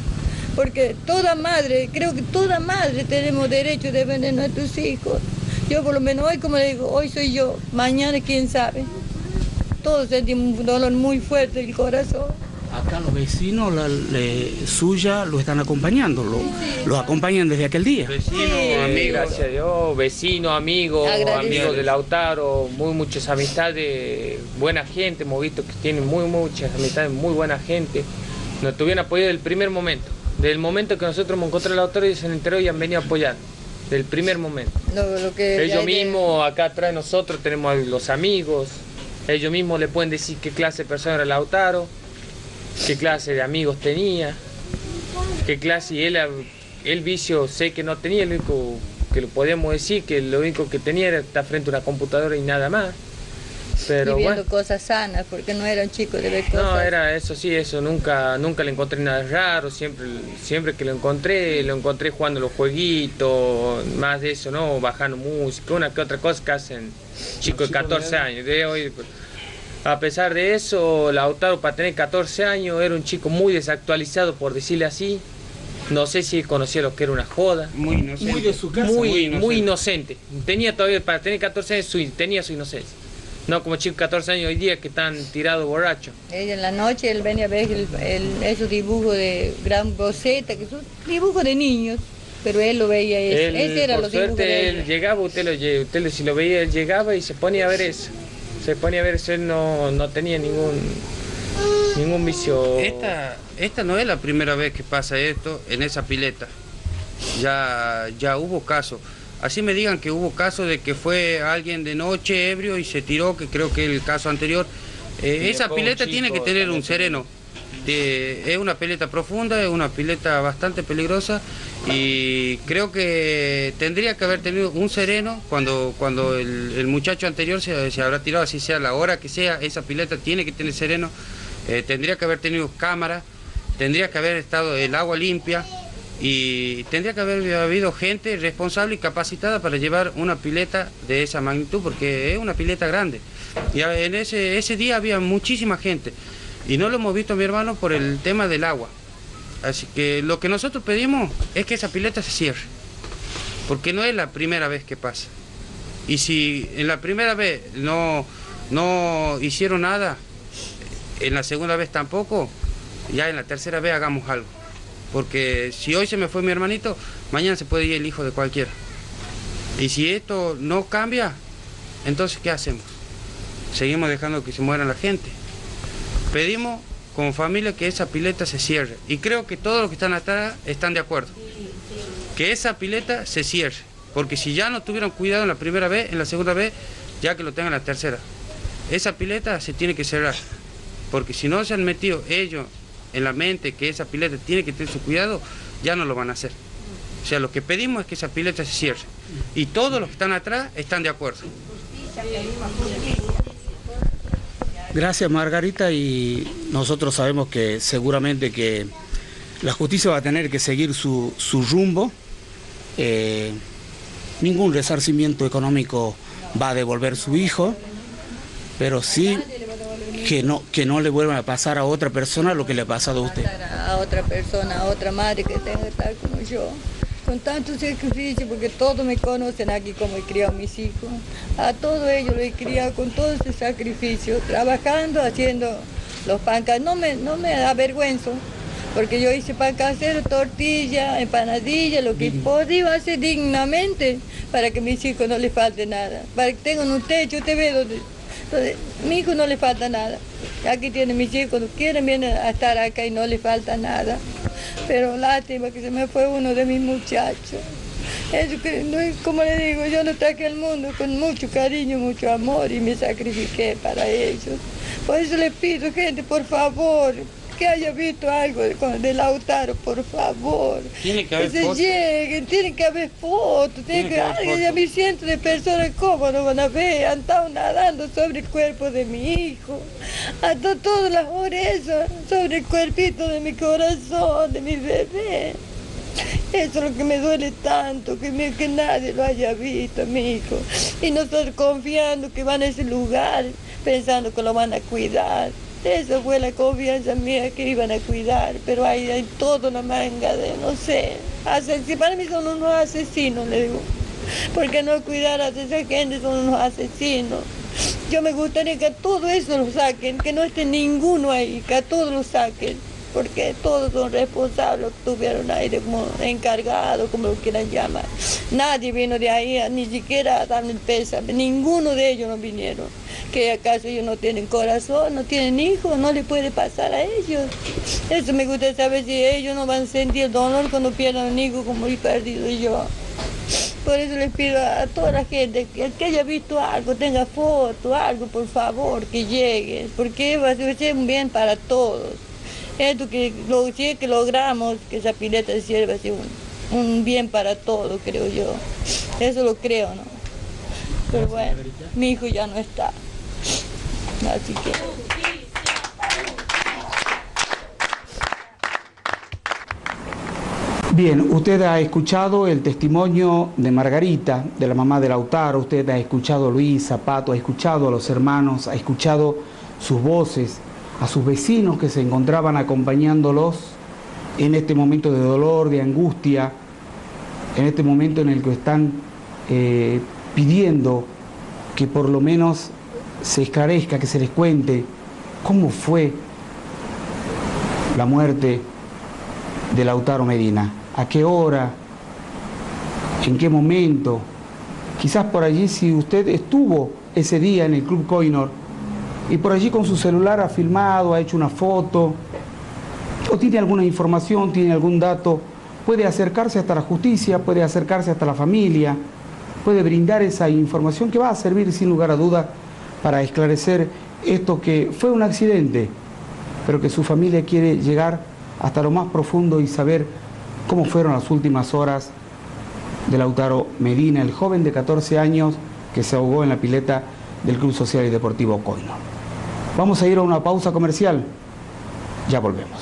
porque toda madre, creo que toda madre tenemos derecho de ver a nuestros hijos. Yo por lo menos hoy, como le digo, hoy soy yo, mañana quién sabe. Todos sentimos un dolor muy fuerte del corazón. Acá los vecinos la, le, suya lo están acompañando, lo, lo acompañan desde aquel día. Vecinos, sí, amigos, gracias a Dios, vecinos, amigos, amigos de Lautaro, muy muchas amistades, buena gente, hemos visto que tienen muy muchas amistades, muy buena gente. Nos tuvieron apoyo desde el primer momento, desde el momento que nosotros hemos encontrado a Lautaro y se enteró y han venido a apoyar, desde el primer momento. Lo, lo que ellos mismos, acá atrás de nosotros tenemos a los amigos, ellos mismos le pueden decir qué clase de persona era Lautaro, qué clase de amigos tenía, qué clase, y él, el vicio sé que no tenía, lo único que lo podíamos decir, que lo único que tenía era estar frente a una computadora y nada más. Pero viviendo bueno, cosas sanas, porque no era un chico de ver cosas. No, era eso sí, eso, nunca nunca le encontré nada raro, siempre siempre que lo encontré, lo encontré jugando los jueguitos, más de eso, ¿no? Bajando música, una que otra cosa que hacen chicos de catorce años. De hoy, a pesar de eso, Lautaro, para tener catorce años, era un chico muy desactualizado, por decirle así. No sé si conocía lo que era una joda. Muy inocente. Muy de su casa. Muy, muy inocente. Muy inocente. Tenía todavía, para tener catorce años, su, tenía su inocencia. No como chicos de catorce años hoy día que están tirados borrachos. Ella en la noche, él venía a ver el, el, esos dibujos de gran boceta, que son dibujos de niños. Pero él lo veía eso. Él, Ese era por los suerte, dibujos de él llegaba, usted lo usted si lo veía, él llegaba y se ponía a ver eso. Se ponía a ver eso, él no, no tenía ningún ningún vicio. Esta, esta no es la primera vez que pasa esto en esa pileta. Ya, ya hubo casos. Así me digan que hubo casos de que fue alguien de noche ebrio y se tiró, que creo que es el caso anterior. Eh, esa pileta tiene que tener un sereno. Eh, es una pileta profunda, es una pileta bastante peligrosa y creo que tendría que haber tenido un sereno cuando, cuando el, el muchacho anterior se, se habrá tirado, así sea la hora que sea, esa pileta tiene que tener sereno. Eh, tendría que haber tenido cámara, tendría que haber estado el agua limpia y tendría que haber habido gente responsable y capacitada para llevar una pileta de esa magnitud, porque es una pileta grande. Y en ese, ese día había muchísima gente y no lo hemos visto, mi hermano, por el tema del agua. Así que lo que nosotros pedimos es que esa pileta se cierre, porque no es la primera vez que pasa. Y si en la primera vez no, no hicieron nada, en la segunda vez tampoco, ya en la tercera vez hagamos algo. Porque si hoy se me fue mi hermanito, mañana se puede ir el hijo de cualquiera. Y si esto no cambia, entonces ¿qué hacemos? Seguimos dejando que se muera la gente. Pedimos como familia que esa pileta se cierre. Y creo que todos los que están atrás están de acuerdo. Que esa pileta se cierre. Porque si ya no tuvieron cuidado en la primera vez, en la segunda vez, ya que lo tengan en la tercera. Esa pileta se tiene que cerrar. Porque si no se han metido ellos en la mente que esa pileta tiene que tener su cuidado, ya no lo van a hacer. O sea, lo que pedimos es que esa pileta se cierre. Y todos los que están atrás están de acuerdo. Gracias, Margarita, y nosotros sabemos que seguramente que la justicia va a tener que seguir su, su rumbo. Eh, ningún resarcimiento económico va a devolver su hijo, pero sí que no, que no le vuelvan a pasar a otra persona lo que le ha pasado a usted. A otra persona, a otra madre que tenga que estar como yo, con tanto sacrificio, porque todos me conocen aquí como he criado a mis hijos. A todos ellos los he criado con todo ese sacrificio, trabajando, haciendo los pan caseros. No me, no me avergüenzo, porque yo hice pan casero, tortilla, empanadilla, lo que podía hacer dignamente para que a mis hijos no les falte nada, para que tengan un techo. Usted ve donde, donde mi hijo no le falta nada. Aquí tienen mis hijos, cuando quieren vienen a estar acá y no les falta nada. Pero lástima que se me fue uno de mis muchachos. Eso que, no, como le digo, yo lo traje al mundo con mucho cariño, mucho amor y me sacrifiqué para ellos. Por eso les pido, gente, por favor, que haya visto algo de, de Lautaro, por favor. Tiene que haber que se fotos. lleguen, tiene que haber fotos, tiene, tiene que, que haber fotos. A mis cientos de personas, ¿cómo no van a ver? Han estado nadando sobre el cuerpo de mi hijo, hasta todas las orejas, sobre el cuerpito de mi corazón, de mi bebé. Eso es lo que me duele tanto, que, me, que nadie lo haya visto, mi hijo. Y nosotros confiando que van a ese lugar, pensando que lo van a cuidar. Esa fue la confianza mía, que iban a cuidar, pero hay, hay toda una manga de, no sé, asesinos. Para mí son unos asesinos, le digo, porque no cuidar a esa gente, son unos asesinos. Yo me gustaría que a todo eso lo saquen, que no esté ninguno ahí, que a todos lo saquen, porque todos son responsables, estuvieron ahí de como encargados, como lo quieran llamar. Nadie vino de ahí, ni siquiera a darme el pésame, ninguno de ellos no vinieron. Que acaso ellos no tienen corazón, no tienen hijos, no les puede pasar a ellos. Eso me gusta saber, si ellos no van a sentir el dolor cuando pierdan un hijo como he perdido yo. Por eso les pido a toda la gente que el que haya visto algo, tenga foto, algo, por favor, que llegue, porque va a ser un bien para todos. Esto que, lo, si es que logramos que esa pileta de sierva sea un, un bien para todos, creo yo. Eso lo creo, ¿no? Pero bueno, mi hijo ya no está. Así que... Bien, usted ha escuchado el testimonio de Margarita, de la mamá de Lautaro, usted ha escuchado a Luis Zapato, ha escuchado a los hermanos, ha escuchado sus voces, a sus vecinos que se encontraban acompañándolos en este momento de dolor, de angustia, en este momento en el que están eh, pidiendo que por lo menos se esclarezca, que se les cuente cómo fue la muerte de Lautaro Medina, a qué hora, en qué momento. Quizás por allí, si usted estuvo ese día en el Club Koinor y por allí con su celular ha filmado, ha hecho una foto, o tiene alguna información, tiene algún dato, puede acercarse hasta la justicia, puede acercarse hasta la familia, puede brindar esa información que va a servir sin lugar a dudas para esclarecer esto que fue un accidente, pero que su familia quiere llegar hasta lo más profundo y saber cómo fueron las últimas horas de Lautaro Medina, el joven de catorce años que se ahogó en la pileta del Club Social y Deportivo Koinor. Vamos a ir a una pausa comercial, ya volvemos.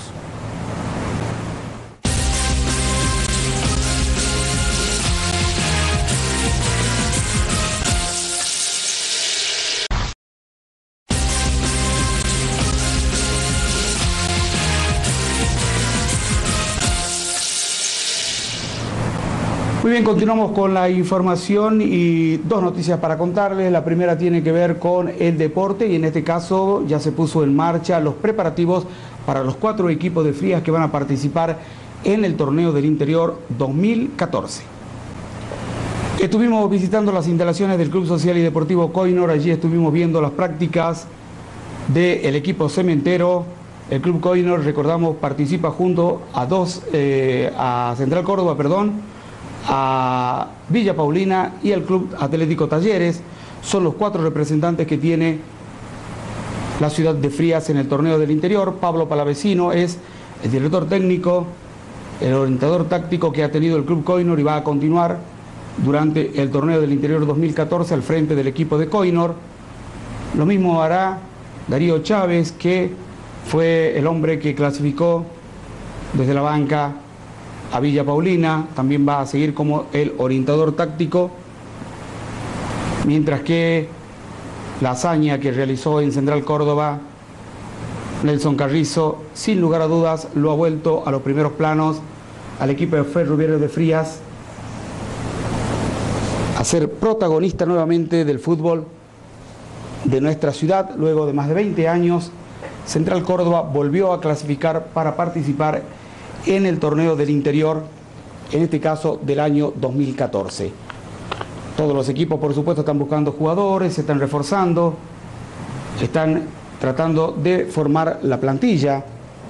Muy bien, continuamos con la información y dos noticias para contarles. La primera tiene que ver con el deporte y en este caso ya se puso en marcha los preparativos para los cuatro equipos de Frías que van a participar en el Torneo del Interior dos mil catorce. Estuvimos visitando las instalaciones del Club Social y Deportivo Koinor, allí estuvimos viendo las prácticas del equipo cementero. El Club Koinor, recordamos, participa junto a dos, eh, a Central Córdoba, perdón, a Villa Paulina y al Club Atlético Talleres. Son los cuatro representantes que tiene la ciudad de Frías en el Torneo del Interior. Pablo Palavecino es el director técnico, el orientador táctico que ha tenido el Club Koinor y va a continuar durante el Torneo del Interior dos mil catorce al frente del equipo de Koinor. Lo mismo hará Darío Chávez, que fue el hombre que clasificó desde la banca a Villa Paulina, también va a seguir como el orientador táctico, mientras que la hazaña que realizó en Central Córdoba Nelson Carrizo, sin lugar a dudas, lo ha vuelto a los primeros planos al equipo de Ferroviario de Frías a ser protagonista nuevamente del fútbol de nuestra ciudad. Luego de más de veinte años, Central Córdoba volvió a clasificar para participar en el Torneo del Interior, en este caso del año dos mil catorce. Todos los equipos, por supuesto, están buscando jugadores, se están reforzando, están tratando de formar la plantilla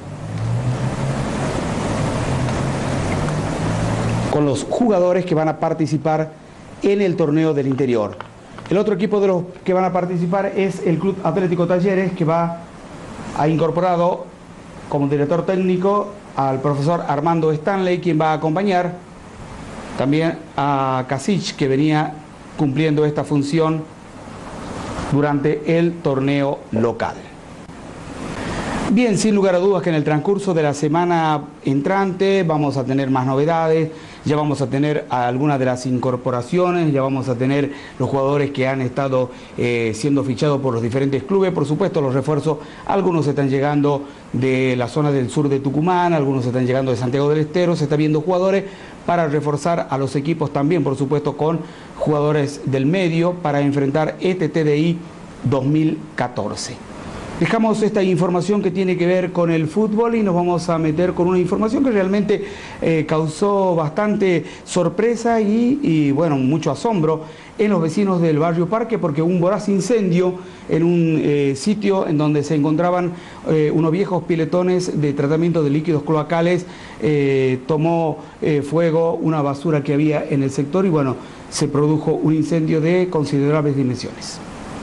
con los jugadores que van a participar en el Torneo del Interior. El otro equipo de los que van a participar es el Club Atlético Talleres, que va ha incorporado como director técnico al profesor Armando Stanley, quien va a acompañar también a Kasich, que venía cumpliendo esta función durante el torneo local. Bien, sin lugar a dudas que en el transcurso de la semana entrante vamos a tener más novedades, ya vamos a tener algunas de las incorporaciones, ya vamos a tener los jugadores que han estado eh, siendo fichados por los diferentes clubes, por supuesto los refuerzos, algunos están llegando de la zona del sur de Tucumán, algunos están llegando de Santiago del Estero, se está viendo jugadores para reforzar a los equipos también, por supuesto con jugadores del medio para enfrentar este T D I dos mil catorce. Dejamos esta información que tiene que ver con el fútbol y nos vamos a meter con una información que realmente eh, causó bastante sorpresa y, y, bueno, mucho asombro en los vecinos del barrio Parque, porque un voraz incendio en un eh, sitio en donde se encontraban eh, unos viejos piletones de tratamiento de líquidos cloacales, eh, tomó eh, fuego una basura que había en el sector y, bueno, se produjo un incendio de considerables dimensiones.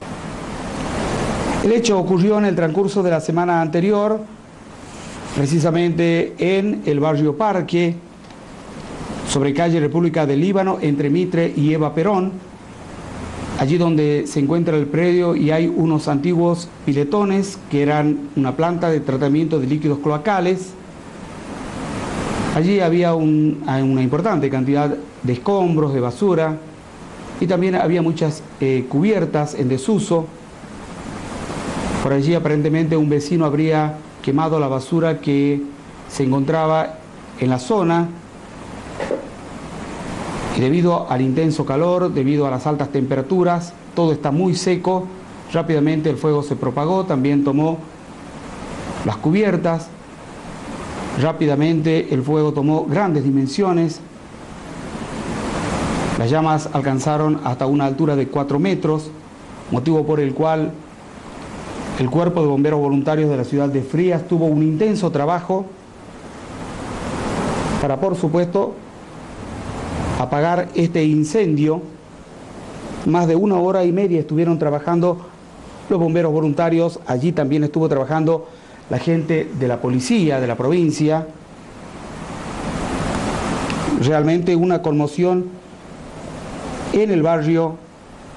El hecho ocurrió en el transcurso de la semana anterior, precisamente en el barrio Parque, sobre calle República del Líbano, entre Mitre y Eva Perón, allí donde se encuentra el predio y hay unos antiguos piletones que eran una planta de tratamiento de líquidos cloacales. Allí había un, una importante cantidad de escombros, de basura, y también había muchas eh, cubiertas en desuso. Por allí aparentemente un vecino habría quemado la basura que se encontraba en la zona y debido al intenso calor, debido a las altas temperaturas, todo está muy seco, rápidamente el fuego se propagó, también tomó las cubiertas, rápidamente el fuego tomó grandes dimensiones, las llamas alcanzaron hasta una altura de cuatro metros, motivo por el cual el Cuerpo de Bomberos Voluntarios de la ciudad de Frías tuvo un intenso trabajo para, por supuesto, apagar este incendio. Más de una hora y media estuvieron trabajando los bomberos voluntarios, allí también estuvo trabajando la gente de la policía de la provincia. Realmente una conmoción en el barrio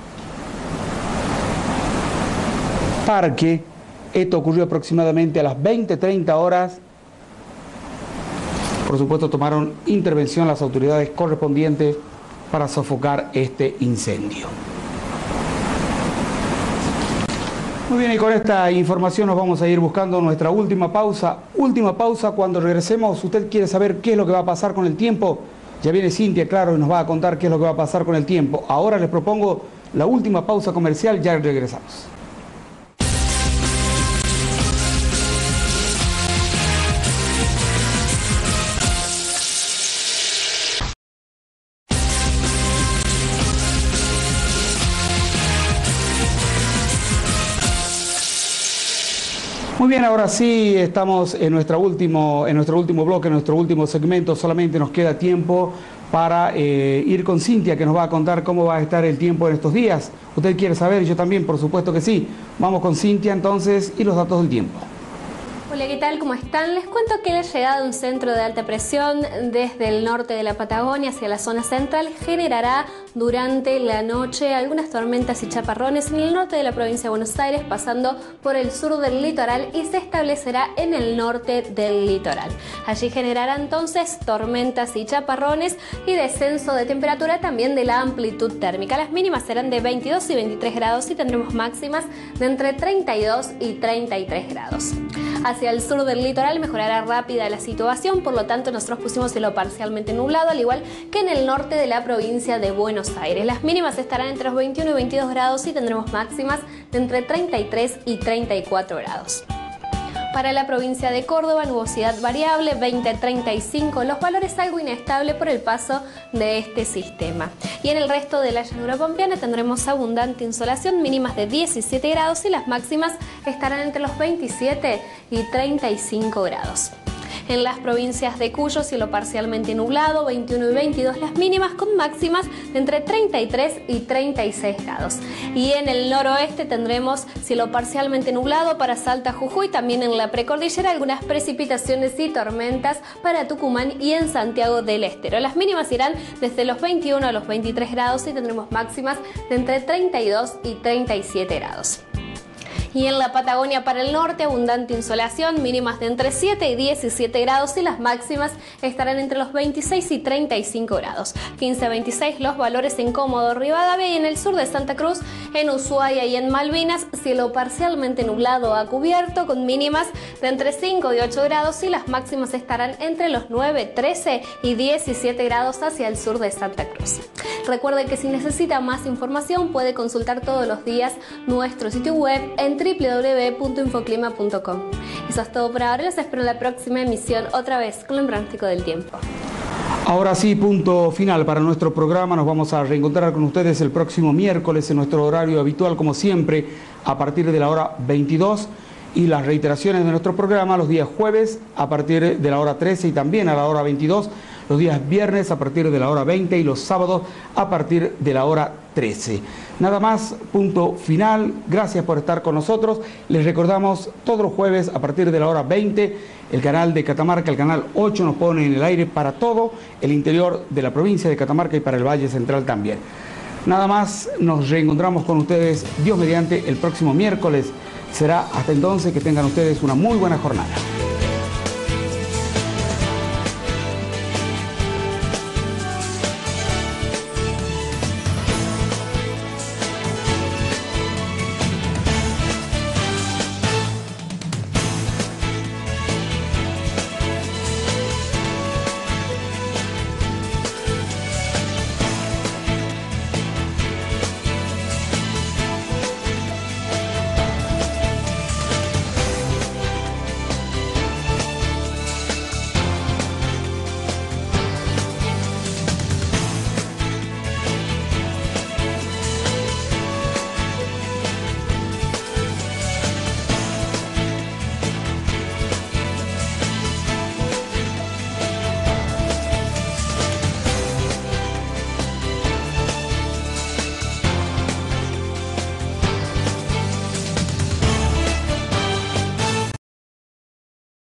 Parque. Esto ocurrió aproximadamente a las veinte treinta horas. Por supuesto tomaron intervención las autoridades correspondientes para sofocar este incendio. Muy bien, y con esta información nos vamos a ir buscando nuestra última pausa. Última pausa, cuando regresemos, usted quiere saber qué es lo que va a pasar con el tiempo. Ya viene Cintia, claro, y nos va a contar qué es lo que va a pasar con el tiempo. Ahora les propongo la última pausa comercial, ya regresamos. Muy bien, ahora sí estamos en, nuestra último, en nuestro último bloque, en nuestro último segmento. Solamente nos queda tiempo para eh, ir con Cintia, que nos va a contar cómo va a estar el tiempo en estos días. ¿Usted quiere saber? Yo también, por supuesto que sí. Vamos con Cintia entonces y los datos del tiempo. Hola, ¿qué tal? ¿Cómo están? Les cuento que la llegada de un centro de alta presión desde el norte de la Patagonia hacia la zona central generará durante la noche algunas tormentas y chaparrones en el norte de la provincia de Buenos Aires, pasando por el sur del litoral y se establecerá en el norte del litoral. Allí generará entonces tormentas y chaparrones y descenso de temperatura también de la amplitud térmica. Las mínimas serán de veintidós y veintitrés grados y tendremos máximas de entre treinta y dos y treinta y tres grados. Hacia el sur del litoral mejorará rápida la situación, por lo tanto nosotros pusimos cielo parcialmente nublado, al igual que en el norte de la provincia de Buenos Aires. Las mínimas estarán entre los veintiuno y veintidós grados y tendremos máximas de entre treinta y tres y treinta y cuatro grados. Para la provincia de Córdoba, nubosidad variable, veinte a treinta y cinco, los valores algo inestable por el paso de este sistema. Y en el resto de la llanura pampeana tendremos abundante insolación, mínimas de diecisiete grados y las máximas estarán entre los veintisiete y treinta y cinco grados. En las provincias de Cuyo, cielo parcialmente nublado, veintiuno y veintidós las mínimas, con máximas de entre treinta y tres y treinta y seis grados. Y en el noroeste tendremos cielo parcialmente nublado para Salta, Jujuy, también en la precordillera algunas precipitaciones y tormentas para Tucumán y en Santiago del Estero. Las mínimas irán desde los veintiuno a los veintitrés grados y tendremos máximas de entre treinta y dos y treinta y siete grados. Y en la Patagonia para el norte, abundante insolación, mínimas de entre siete y diecisiete grados y las máximas estarán entre los veintiséis y treinta y cinco grados. quince a veintiséis los valores en Cómodo, Rivadavia, y en el sur de Santa Cruz, en Ushuaia y en Malvinas, cielo parcialmente nublado a cubierto con mínimas de entre cinco y ocho grados y las máximas estarán entre los nueve, trece y diecisiete grados hacia el sur de Santa Cruz. Recuerde que si necesita más información puede consultar todos los días nuestro sitio web en doble u doble u doble u punto infoclima punto com. Eso es todo por ahora, les espero en la próxima emisión otra vez con el pronóstico del tiempo. Ahora sí, punto final para nuestro programa. Nos vamos a reencontrar con ustedes el próximo miércoles en nuestro horario habitual, como siempre, a partir de la hora veintidós, y las reiteraciones de nuestro programa los días jueves a partir de la hora trece y también a la hora veintidós, los días viernes a partir de la hora veinte y los sábados a partir de la hora trece. Nada más, punto final. Gracias por estar con nosotros. Les recordamos, todos los jueves a partir de la hora veinte, el canal de Catamarca, el canal ocho, nos pone en el aire para todo el interior de la provincia de Catamarca y para el Valle Central también. Nada más, nos reencontramos con ustedes, Dios mediante, el próximo miércoles. Será hasta entonces, que tengan ustedes una muy buena jornada.